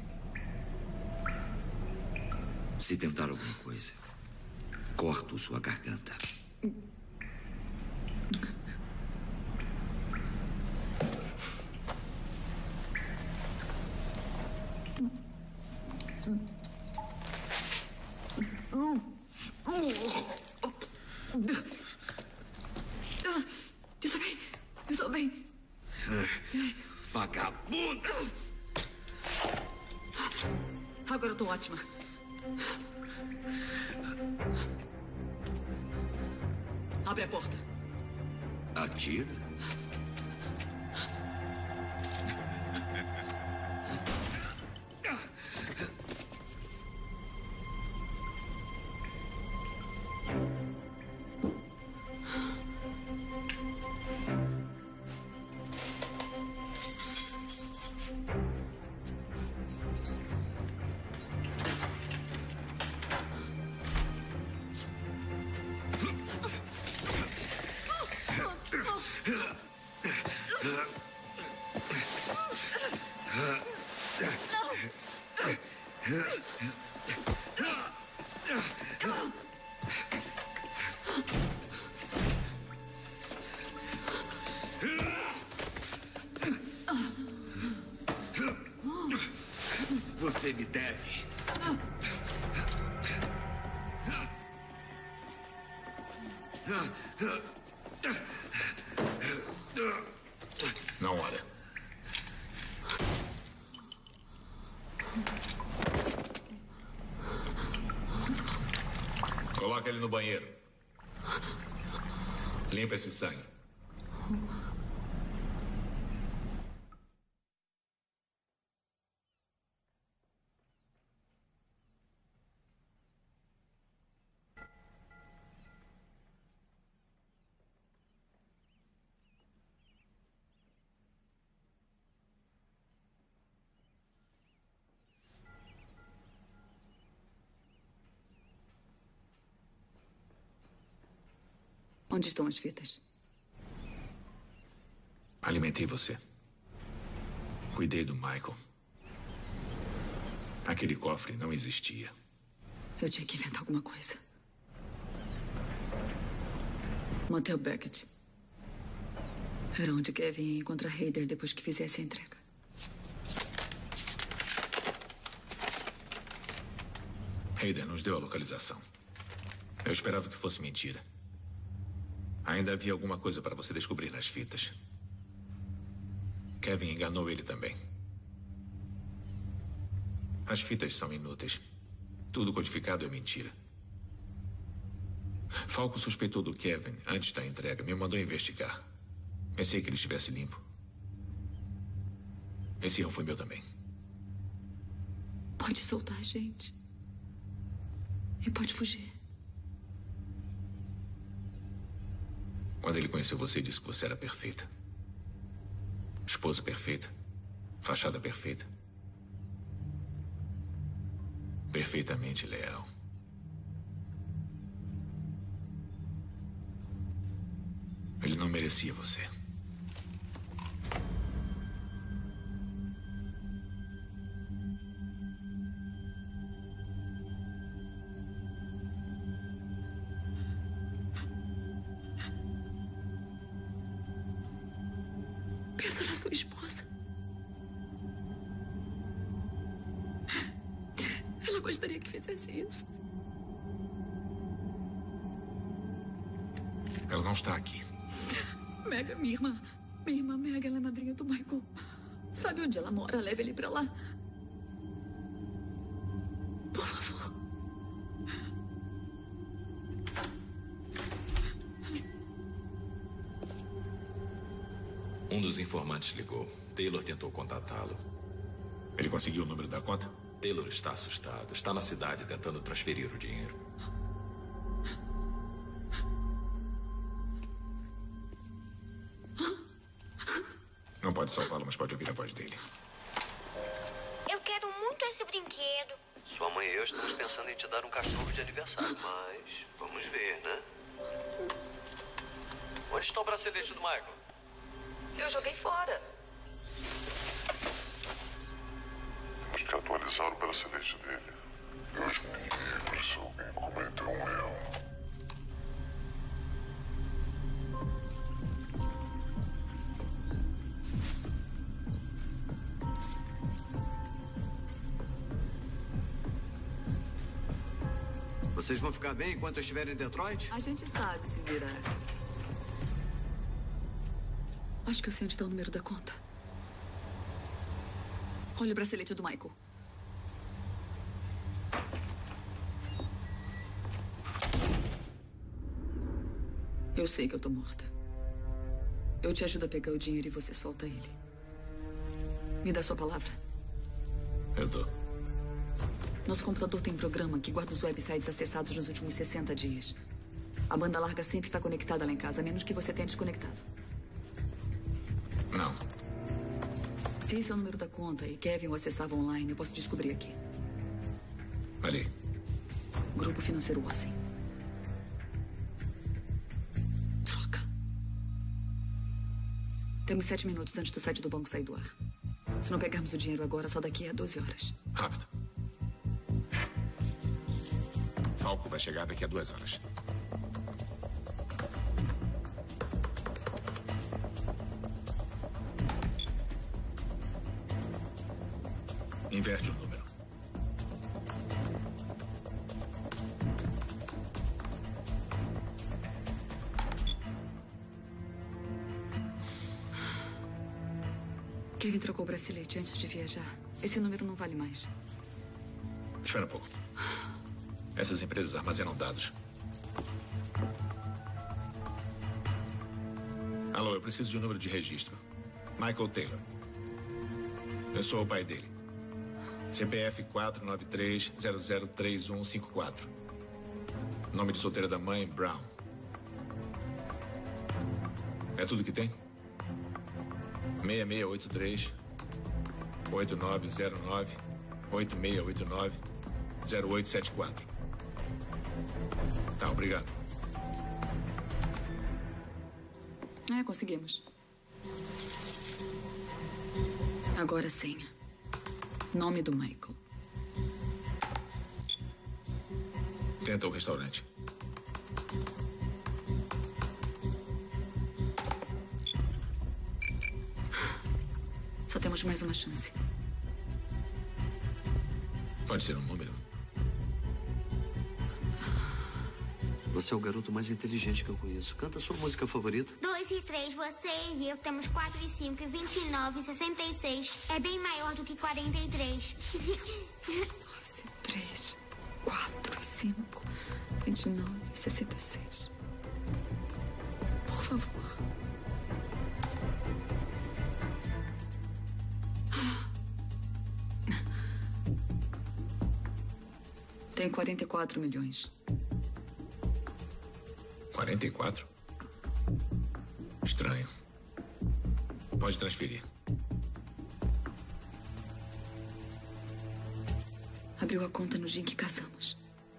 Se tentar alguma coisa, corto sua garganta. Eu tô bem, eu tô bem? Vagabunda! Agora eu tô ótima. Abre a porta. Atira? Você me deve. Não olha. Coloca ele no banheiro. Limpa esse sangue. Onde estão as fitas? Alimentei você. Cuidei do Michael. Aquele cofre não existia. Eu tinha que inventar alguma coisa. Motel Beckett. Era onde Kevin ia encontrar Hayder depois que fizesse a entrega. Hayder nos deu a localização. Eu esperava que fosse mentira. Ainda havia alguma coisa para você descobrir nas fitas. Kevin enganou ele também. As fitas são inúteis. Tudo codificado é mentira. Falco suspeitou do Kevin antes da entrega. Me mandou investigar. Pensei que ele estivesse limpo. Esse erro foi meu também. Pode soltar a gente. E pode fugir. Quando ele conheceu você, disse que você era perfeita. Esposa perfeita. Fachada perfeita. Perfeitamente leal. Ele não merecia você. Pensa na sua esposa. Ela gostaria que fizesse isso. Ela não está aqui. Mega, minha irmã. Minha irmã Mega, ela é madrinha do Michael. Sabe onde ela mora? Leve ele pra lá. Por favor. Um dos informantes ligou. Taylor tentou contatá-lo. Ele conseguiu o número da conta? Taylor está assustado. Está na cidade tentando transferir o dinheiro. Não pode salvá-lo, mas pode ouvir a voz dele. Eu quero muito esse brinquedo. Sua mãe e eu estamos pensando em te dar um cachorro de aniversário, mas vamos ver, né? Onde está o bracelete do Michael? Eu joguei fora. Temos que atualizar o bracelete dele. Deus me livre se alguém cometeu um erro. Vocês vão ficar bem enquanto eu estiver em Detroit? A gente sabe se virar. Acho que eu sei onde está o número da conta. Olha o bracelete do Michael. Eu sei que eu tô morta. Eu te ajudo a pegar o dinheiro e você solta ele. Me dá sua palavra. Eu dou. Nosso computador tem programa que guarda os websites acessados nos últimos sessenta dias. A banda larga sempre está conectada lá em casa, a menos que você tenha desconectado. Não. Se esse é o número da conta e Kevin o acessava online, eu posso descobrir aqui. Ali. Grupo Financeiro Watson. Troca. Temos sete minutos antes do site do banco sair do ar. Se não pegarmos o dinheiro agora, só daqui a doze horas. Rápido. Falco vai chegar daqui a duas horas. Inverte o número. Kevin trocou o bracelete antes de viajar. Esse número não vale mais. Espera um pouco. Essas empresas armazenam dados. Alô, eu preciso de um número de registro. Michael Taylor. Eu sou o pai dele. C P F quatro nove três zero zero três um cinco quatro. Nome de solteira da mãe, Brown. É tudo que tem? seis seis oito três oito nove zero nove oito seis oito nove zero oito sete quatro. Tá, obrigado. É, conseguimos. Agora a senha. Nome do Michael. Tenta o restaurante. Só temos mais uma chance. Pode ser um número. Você é o garoto mais inteligente que eu conheço. Canta a sua música favorita. Dois e três, você e eu temos quatro e cinco e vinte e nove e sessenta e seis. É bem maior do que quarenta e três. Dois e três, quatro e cinco, vinte e nove e sessenta e seis. Por favor. Tem quarenta e quatro milhões. quarenta e quatro? Estranho. Pode transferir. Abriu a conta no dia em que casamos.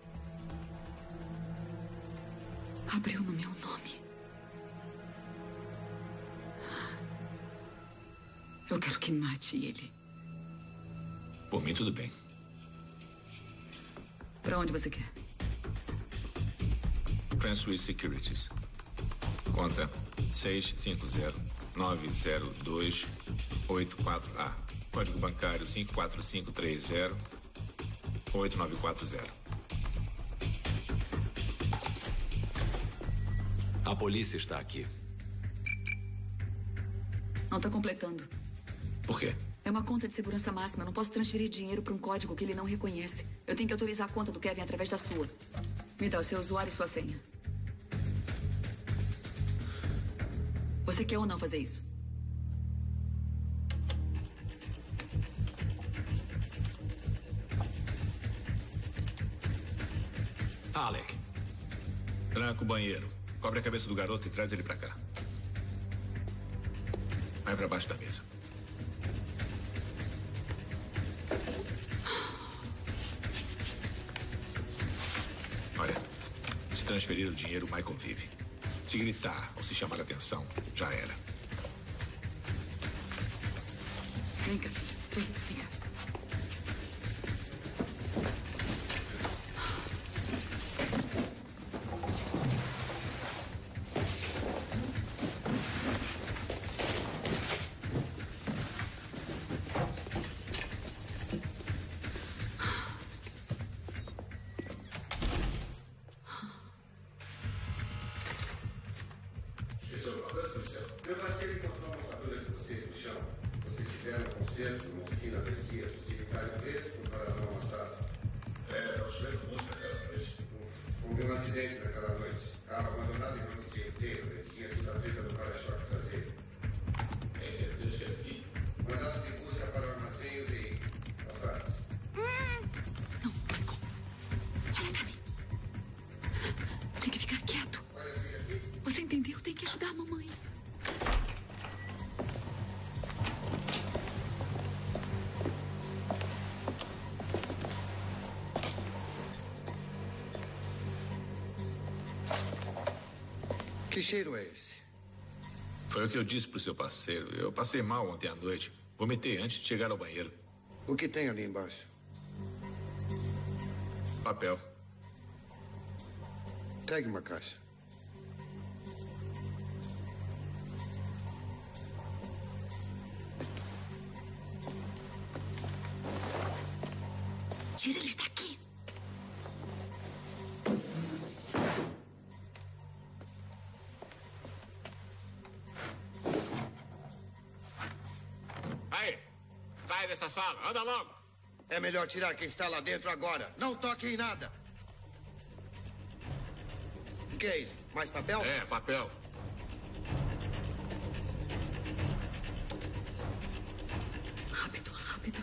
Abriu no meu nome. Eu quero que mate ele. Por mim, tudo bem. Pra onde você quer? Trans-Swiss Securities. Conta seis cinco zero nove zero dois oito quatro A. Código bancário cinco quatro cinco três zero oito nove quatro zero. A polícia está aqui. Não está completando. Por quê? É uma conta de segurança máxima. Eu não posso transferir dinheiro para um código que ele não reconhece. Eu tenho que autorizar a conta do Kevin através da sua. Me dá o seu usuário e sua senha. Você quer ou não fazer isso? Alec. Tranca o banheiro. Cobre a cabeça do garoto e traz ele pra cá. Vai pra baixo da mesa. Olha, se transferir o dinheiro, o Michael vive. Se gritar ou se chamar a atenção, já era. Vem cá, filho. Vem, vem cá. uma coisa pro céu. Meu parceiro encontrou uma fatura de vocês no chão. Vocês fizeram um concerto numa oficina três dias, utilitário preto com paralama amassado. É, estava chovendo muito naquela noite. Houve um acidente naquela noite. Carro abandonado em frente de inteiro. Ele tinha sido a preta do para-choque traseiro. Tem certeza que é aqui? Mandado de busca para o armazém e o veículo. Atrás. Não, Michael. Olha pra mim. Tem que ficar quieto. Você entendeu? Tem que ajudar a mamãe. Que cheiro é esse? Foi o que eu disse pro seu parceiro. Eu passei mal ontem à noite. Vomitei antes de chegar ao banheiro. O que tem ali embaixo? Papel. Pegue uma caixa. Tira eles daqui. Aí, sai dessa sala, anda logo. É melhor tirar quem está lá dentro agora. Não toque em nada. O que é isso? Mais papel? É, papel. Rápido, rápido.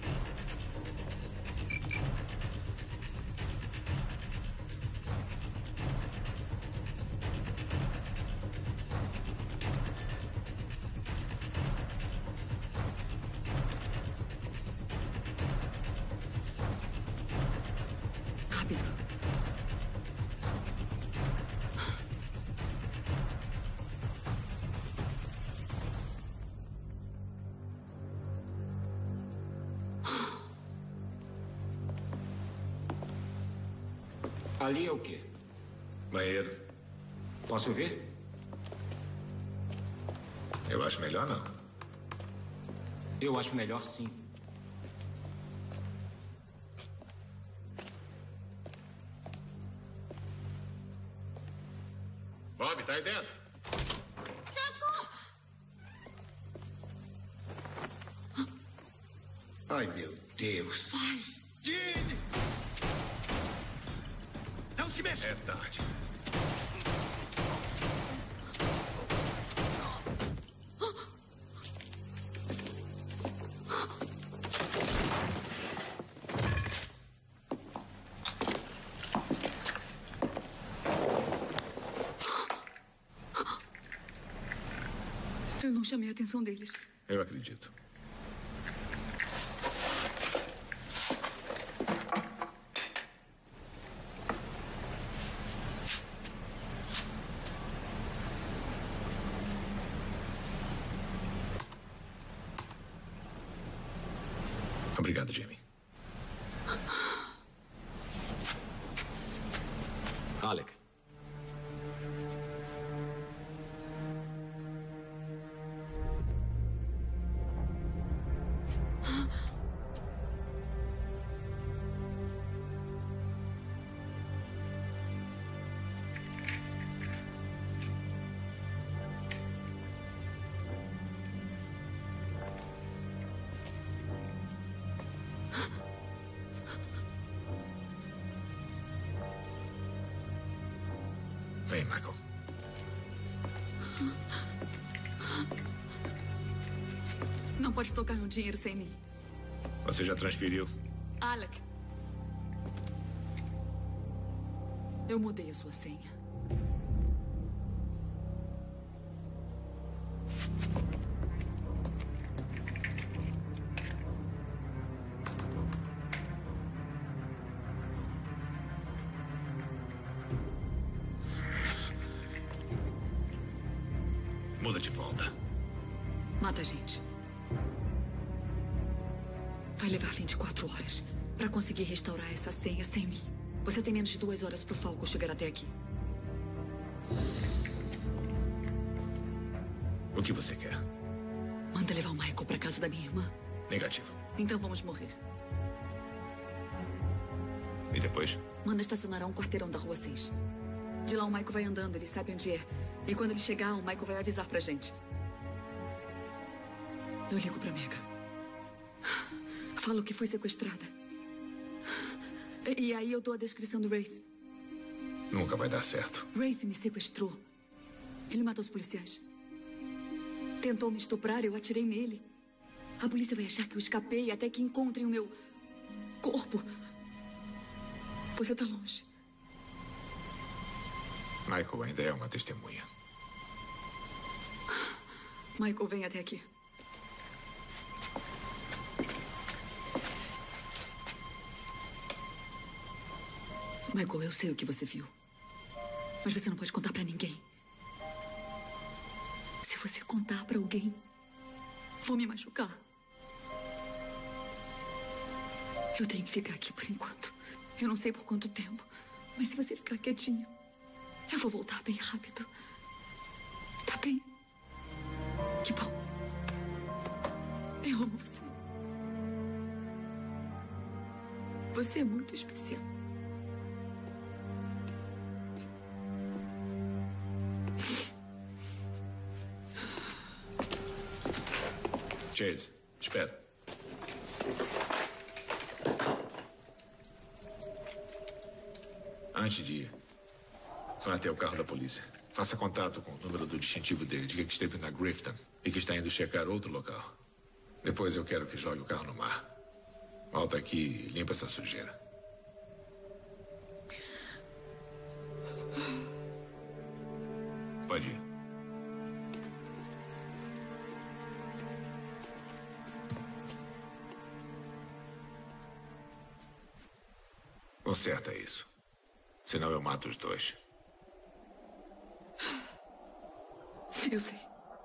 Rápido. Ali é o quê? Banheiro. Posso ver? Eu acho melhor não. Eu acho melhor sim. Bob, tá aí dentro. Ai, meu Deus. Vai. Gene! Não se mexa! É tarde. Eu não chamei a atenção deles. Eu acredito. Obrigado, Jamie. Alec. Vem, Michael. Não pode tocar no dinheiro sem mim. Você já transferiu? Alec. Eu mudei a sua senha. Muda de volta. Mata a gente. Vai levar vinte e quatro horas para conseguir restaurar essa senha sem mim. Você tem menos de duas horas pro Falco chegar até aqui. O que você quer? Manda levar o Michael pra casa da minha irmã. Negativo. Então vamos morrer. E depois? Manda estacionar a um quarteirão da rua seis. De lá o Michael vai andando, ele sabe onde é. E quando ele chegar, o Michael vai avisar pra gente. Eu ligo pra Mega. Falo que fui sequestrada. E aí eu dou a descrição do Wraith. Nunca vai dar certo. Wraith me sequestrou. Ele matou os policiais. Tentou me estuprar, eu atirei nele. A polícia vai achar que eu escapei até que encontrem o meu corpo. Você tá longe. Michael ainda é uma testemunha. Michael, vem até aqui. Michael, eu sei o que você viu. Mas você não pode contar pra ninguém. Se você contar pra alguém, vou me machucar. Eu tenho que ficar aqui por enquanto. Eu não sei por quanto tempo, mas se você ficar quietinho, eu vou voltar bem rápido. Tá bem? Que bom. Eu amo você. Você é muito especial. Chase, espera. Antes de ir, vá até o carro da polícia. Faça contato com o número do distintivo dele. Diga que esteve na Grifton e que está indo checar outro local. Depois eu quero que jogue o carro no mar. Volta aqui e limpa essa sujeira. Pode ir. Conserta isso. Senão eu mato os dois. Eu sei.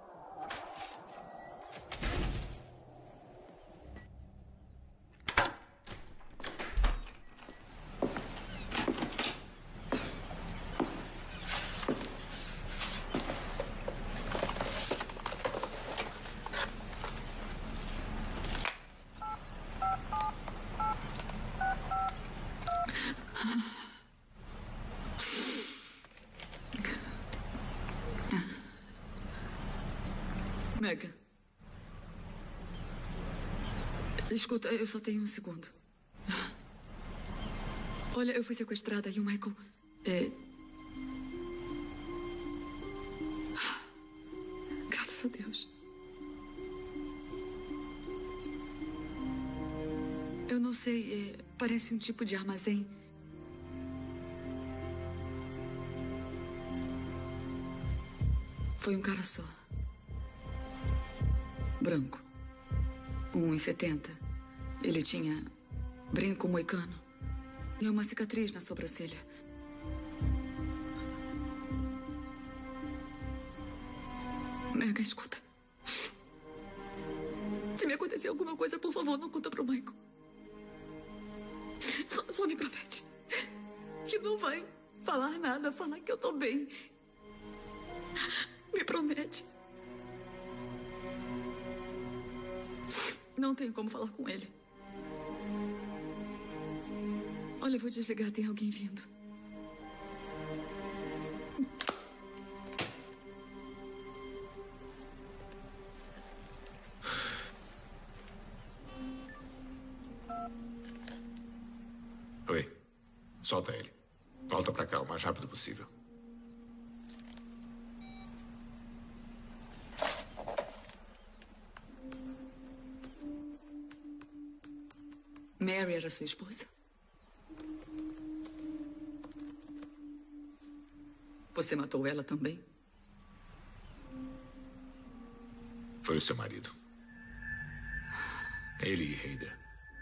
Mega. Escuta, eu só tenho um segundo. Olha, eu fui sequestrada e o Michael... É... Graças a Deus. Eu não sei, é... parece um tipo de armazém. Foi um cara só. Branco. um e setenta. Ele tinha brinco moicano e uma cicatriz na sobrancelha. Mega, escuta. Se me acontecer alguma coisa, por favor, não conta pro Michael. Só, só me promete que não vai falar nada, falar que eu tô bem. Me promete. Não tenho como falar com ele. Olha, eu vou desligar, tem alguém vindo. Oi. Solta ele. Volta pra cá o mais rápido possível. Mary era sua esposa? Você matou ela também? Foi o seu marido. Ele e Heider.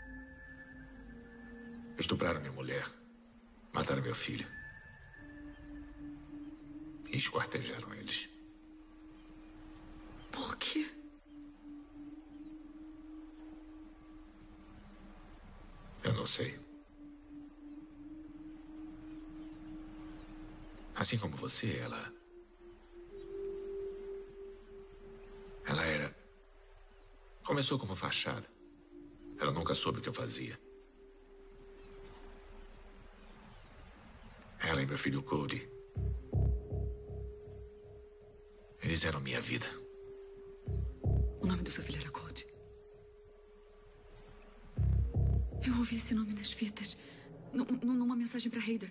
Estupraram minha mulher. Mataram meu filho. E esquartejaram eles. Por quê? Eu não sei. Assim como você, ela... Ela era... Começou como fachada. Ela nunca soube o que eu fazia. Ela e meu filho Cody fizeram minha vida. O nome do seu filho era Cold. Eu ouvi esse nome nas fitas. Num- Numa mensagem para Hader.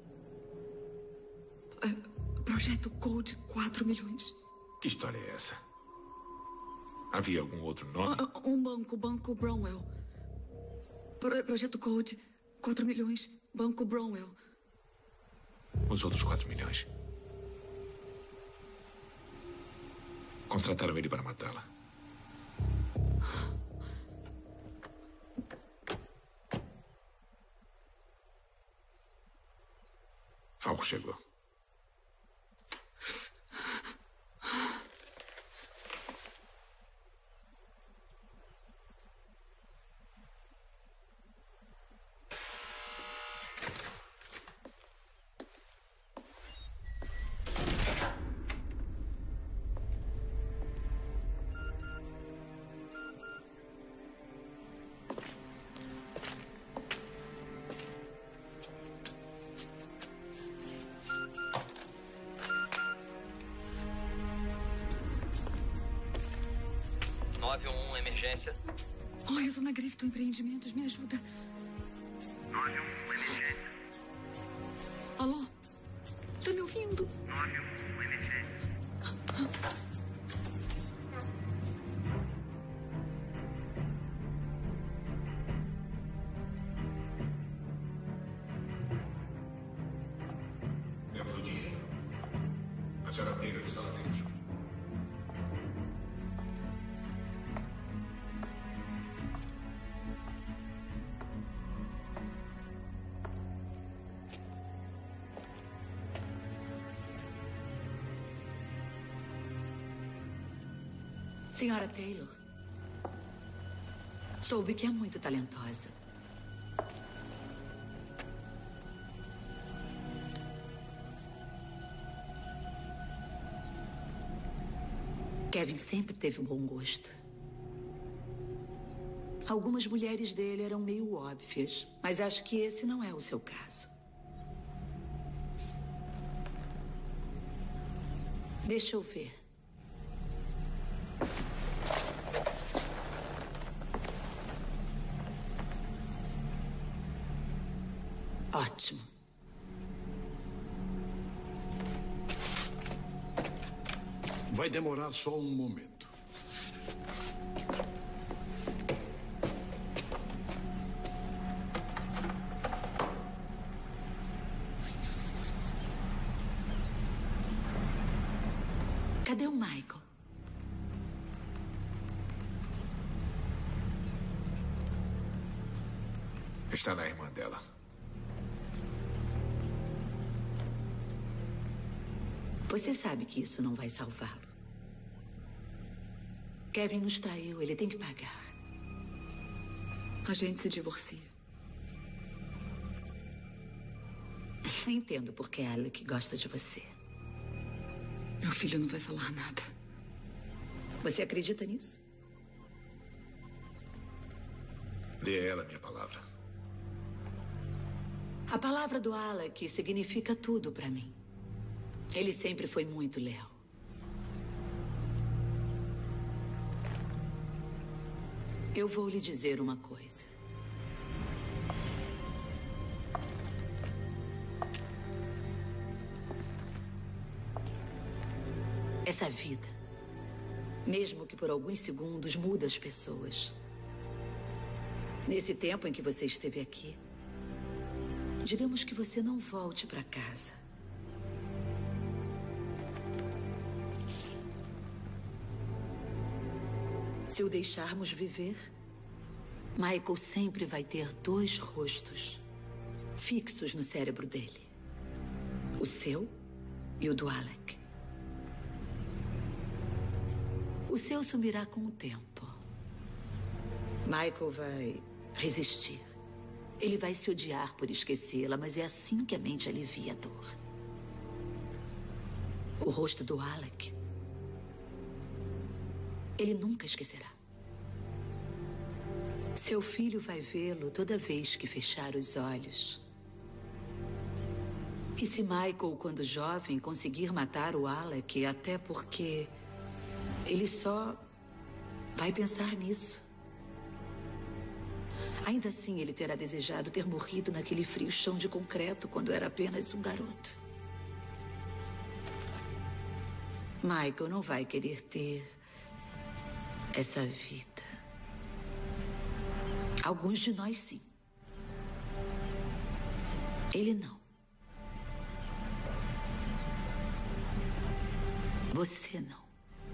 É, Projeto Cold, quatro milhões. Que história é essa? Havia algum outro nome? Ah, ah, Um banco, Banco Bromwell. Pro- Projeto Cold, quatro milhões, Banco Bromwell. Os outros quatro milhões. Contrataram ele para matá-la. Falco chegou. nove um um, emergência. Oh, eu tô na Grifton Empreendimentos, me ajuda. nove um um, emergência. Alô? Tá me ouvindo? nove um um, emergência. Temos o dinheiro. A senhora Taylor está lá dentro. Senhora Taylor, soube que é muito talentosa. Kevin sempre teve um bom gosto. Algumas mulheres dele eram meio óbvias, mas acho que esse não é o seu caso. Deixa eu ver. Ótimo. Vai demorar só um momento. Cadê o Michael? Está na irmã dela. Você sabe que isso não vai salvá-lo. Kevin nos traiu, ele tem que pagar. A gente se divorcia. Entendo porque é ela que gosta de você. Meu filho não vai falar nada. Você acredita nisso? Dê a ela minha palavra. A palavra do Alec significa tudo pra mim. Ele sempre foi muito leal. Eu vou lhe dizer uma coisa. Essa vida, mesmo que por alguns segundos, muda as pessoas. Nesse tempo em que você esteve aqui, digamos que você não volte para casa. Se o deixarmos viver, Michael sempre vai ter dois rostos fixos no cérebro dele. O seu e o do Alec. O seu sumirá com o tempo. Michael vai resistir. Ele vai se odiar por esquecê-la, mas é assim que a mente alivia a dor. O rosto do Alec, ele nunca esquecerá. Seu filho vai vê-lo toda vez que fechar os olhos. E se Michael, quando jovem, conseguir matar o Alec, até porque ele só vai pensar nisso. Ainda assim, ele terá desejado ter morrido naquele frio chão de concreto quando era apenas um garoto. Michael não vai querer ter essa vida. Alguns de nós, sim. Ele não. Você não.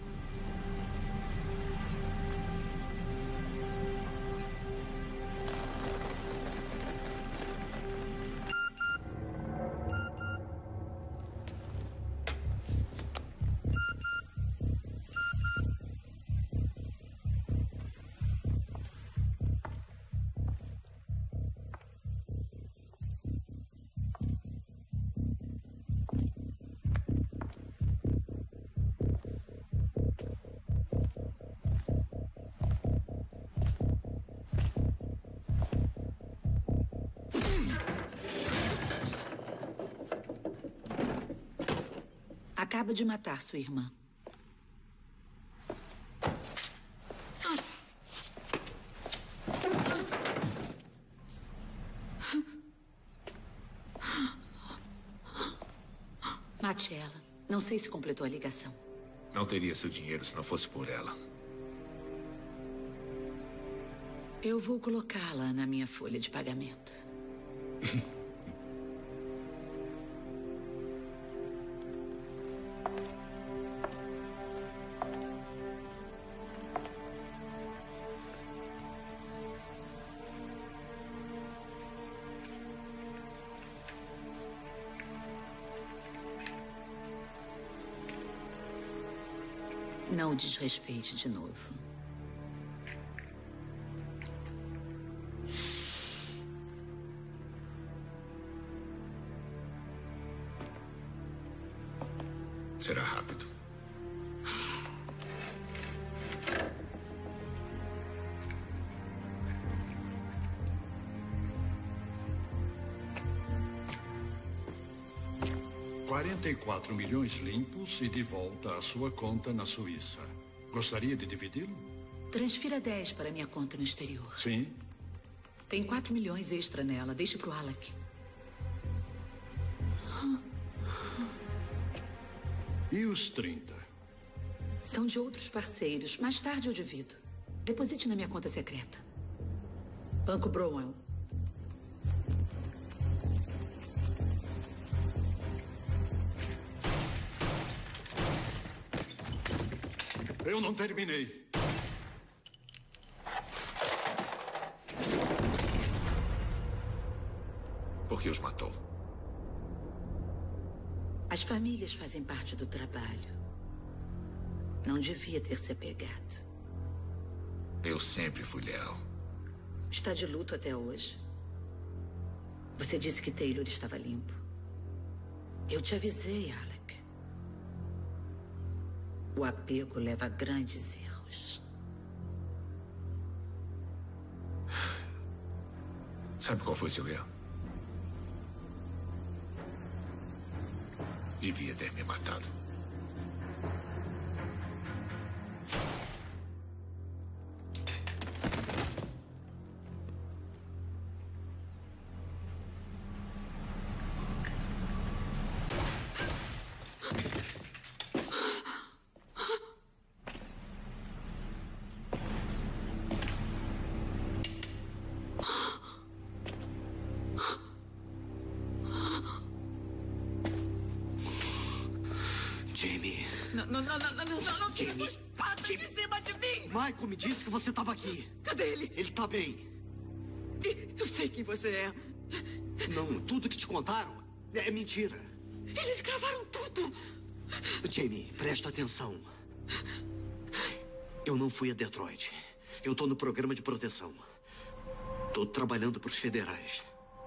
Acaba de matar sua irmã. Mate ela. Não sei se completou a ligação. Não teria seu dinheiro se não fosse por ela. Eu vou colocá-la na minha folha de pagamento. Não o desrespeite de novo. Será rápido. quarenta e quatro milhões limpos e de volta à sua conta na Suíça. Gostaria de dividi-lo? Transfira dez para minha conta no exterior. Sim. Tem quatro milhões extra nela. Deixe pro Alec. E os trinta? São de outros parceiros. Mais tarde eu divido. Deposite na minha conta secreta. Banco Browell. Eu não terminei. Por que os matou? As famílias fazem parte do trabalho. Não devia ter se apegado. Eu sempre fui leal. Está de luto até hoje. Você disse que Taylor estava limpo. Eu te avisei, Alec. O apego leva a grandes erros. Sabe qual foi seu erro? Devia ter me matado. Não, não, não, não, não, não, não tira suas patas de cima de mim! Michael me disse que você estava aqui. Cadê ele? Ele está bem. Eu sei quem você é. Não, tudo que te contaram é mentira. Eles gravaram tudo. Jamie, presta atenção. Eu não fui a Detroit. Eu tô no programa de proteção. Tô trabalhando para os federais.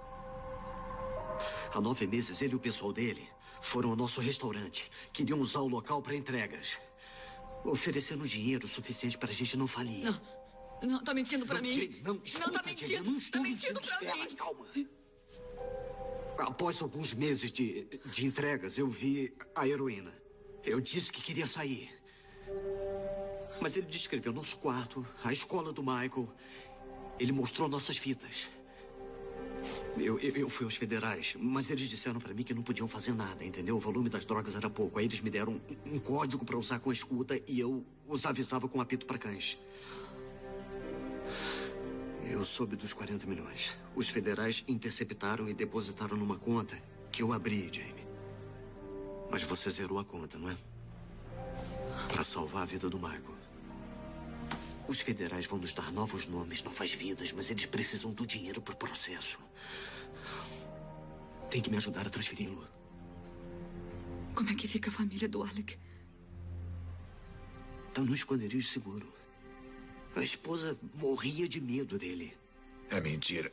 Há nove meses, ele e o pessoal dele foram ao nosso restaurante. Queriam usar o local para entregas. Oferecendo dinheiro suficiente para a gente não falir. Não, não, tá mentindo para mim. Jane, não, escuta, não, tá Jane, mentindo. eu não estou tá mentindo mentindo. para Espera, mim. calma. Após alguns meses de, de entregas, eu vi a heroína. Eu disse que queria sair. Mas ele descreveu nosso quarto, a escola do Michael. Ele mostrou nossas fitas. Eu, eu, eu fui aos federais, mas eles disseram pra mim que não podiam fazer nada, entendeu? O volume das drogas era pouco. Aí eles me deram um, um código pra usar com a escuta e eu os avisava com apito pra cães. Eu soube dos quarenta milhões. Os federais interceptaram e depositaram numa conta que eu abri, Jamie. Mas você zerou a conta, não é? Pra salvar a vida do Michael. Os federais vão nos dar novos nomes, novas vidas, mas eles precisam do dinheiro pro processo. Tem que me ajudar a transferi-lo. Como é que fica a família do Alec? Tá no esconderijo seguro. A esposa morria de medo dele. É mentira.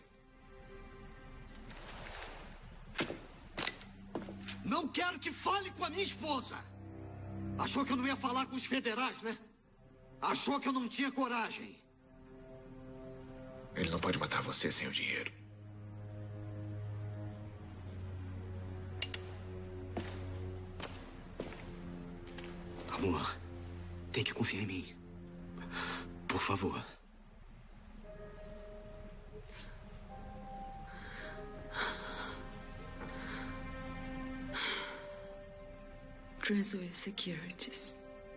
Não quero que fale com a minha esposa. Achou que eu não ia falar com os federais, né? Achou que eu não tinha coragem. Ele não pode matar você sem o dinheiro. Amor, tem que confiar em mim. Por favor. Transway Securities.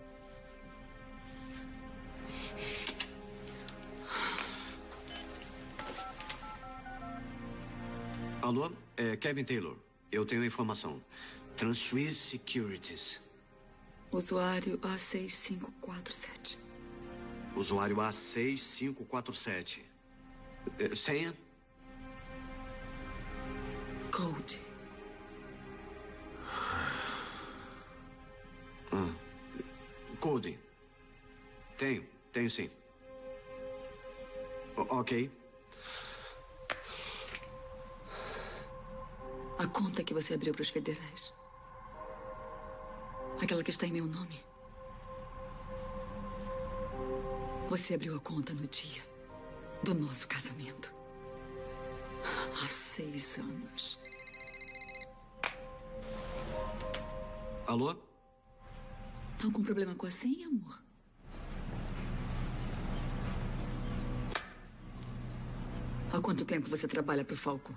Alô? É Kevin Taylor. Eu tenho a informação. Transway Securities. Usuário A seis cinco quatro sete. Usuário A seis cinco quatro sete. É, senha? Code. Ah. Code. Tenho. Tenho sim. O ok. A conta que você abriu para os federais. Aquela que está em meu nome. Você abriu a conta no dia do nosso casamento. Há seis anos. Alô? Estão com problema com a senha, amor? Há quanto tempo você trabalha para o Falco?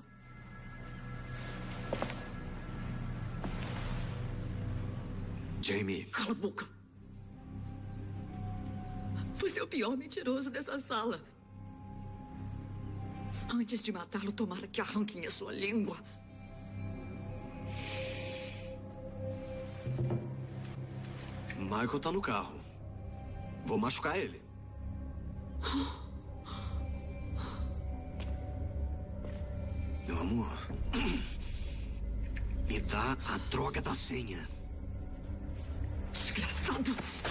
Jamie. Cala a boca. Você é o pior mentiroso dessa sala. Antes de matá-lo, tomara que arranquem a sua língua. Michael tá no carro. Vou machucar ele. Meu amor, me dá a droga da senha. Desgraçado!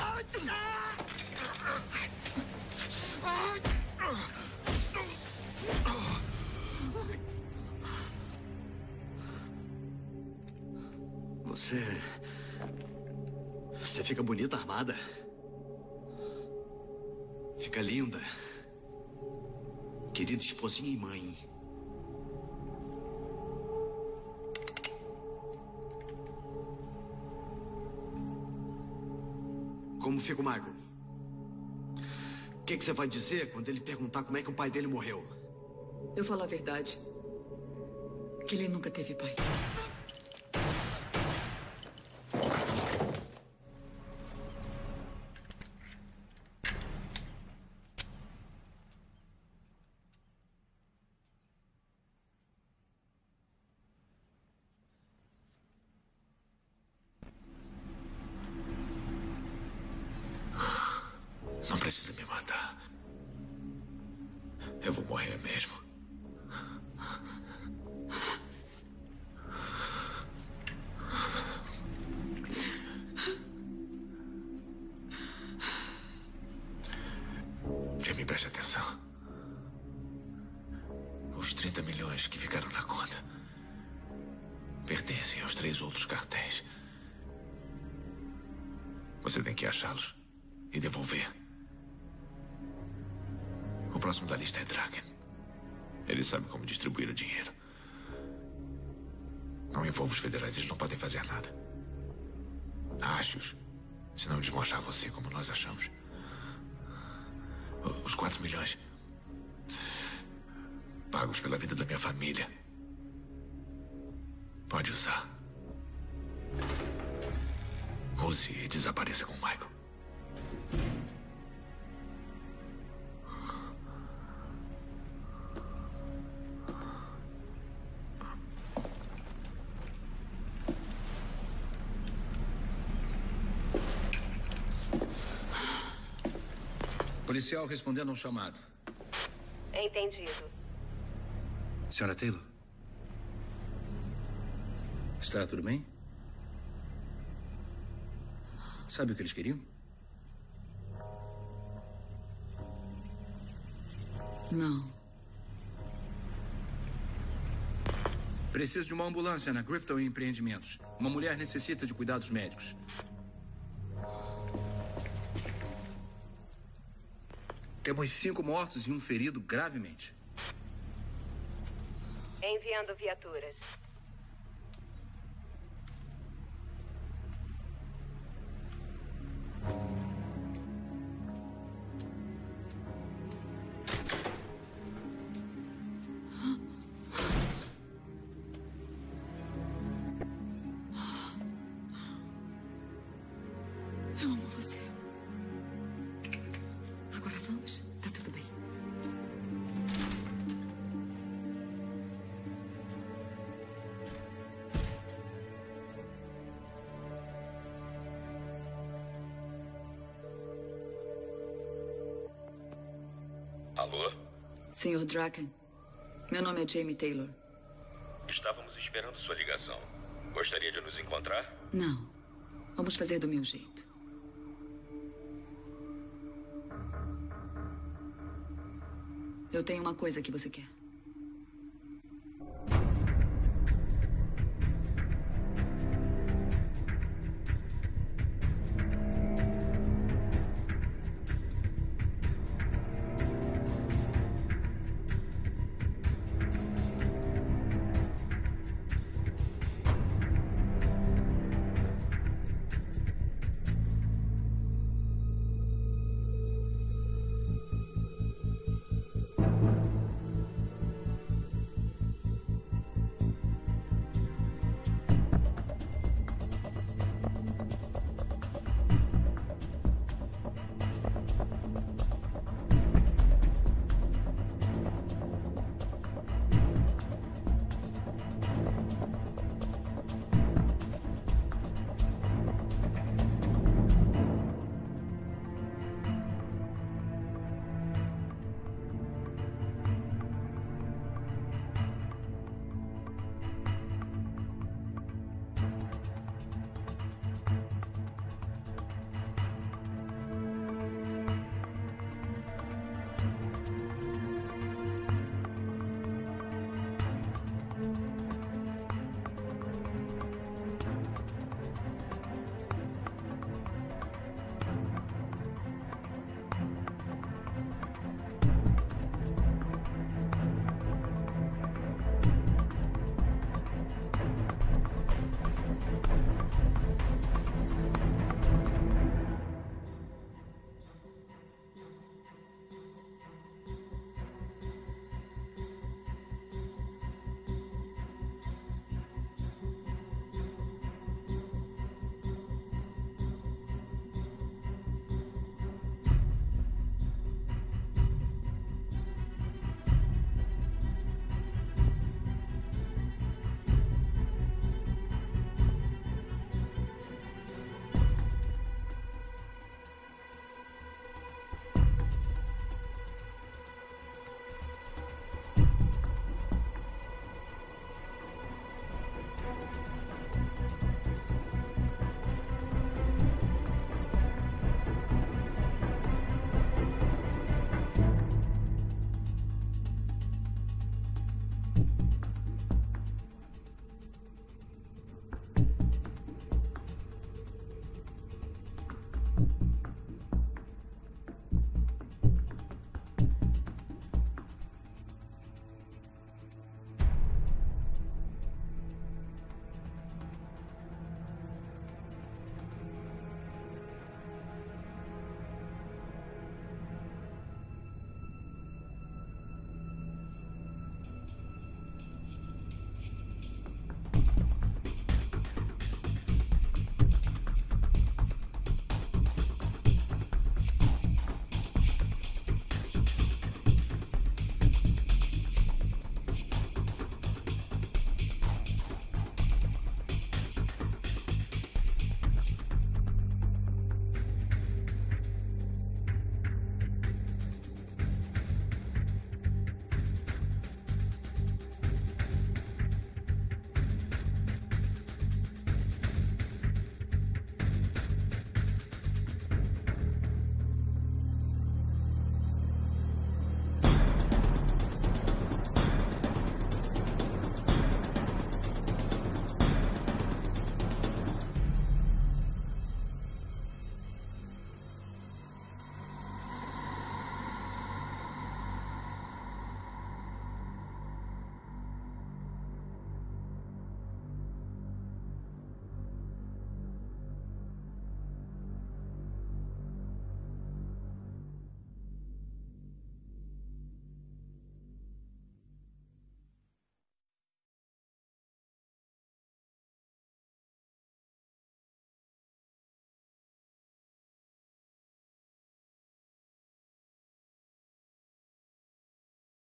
Você... Você fica bonita armada. Fica linda. Querida esposinha e mãe. Como fica o Michael? O que, que você vai dizer quando ele perguntar como é que o pai dele morreu? Eu falo a verdade. Que ele nunca teve pai. Não precisa me matar. Eu vou morrer mesmo. Jamie, preste atenção. Os trinta milhões que ficaram na conta pertencem aos três outros cartéis. Você tem que achá-los e devolver. O próximo da lista é Draken. Ele sabe como distribuir o dinheiro. Não envolva os federais, eles não podem fazer nada. Ache-os. Senão eles vão achar você como nós achamos. Os quatro milhões. Pagos pela vida da minha família. Pode usar. Use e desapareça com o Michael. Policial respondendo a um chamado. Entendido. Senhora Taylor? Está tudo bem? Sabe o que eles queriam? Não. Preciso de uma ambulância na Grifton Empreendimentos. Uma mulher necessita de cuidados médicos. Temos cinco mortos e um ferido gravemente. Enviando viaturas. Eu amo você. Agora vamos? Tá tudo bem. Alô? senhor Draken, meu nome é Jamie Taylor. Estávamos esperando sua ligação. Gostaria de nos encontrar? Não. Vamos fazer do meu jeito. Eu tenho uma coisa que você quer.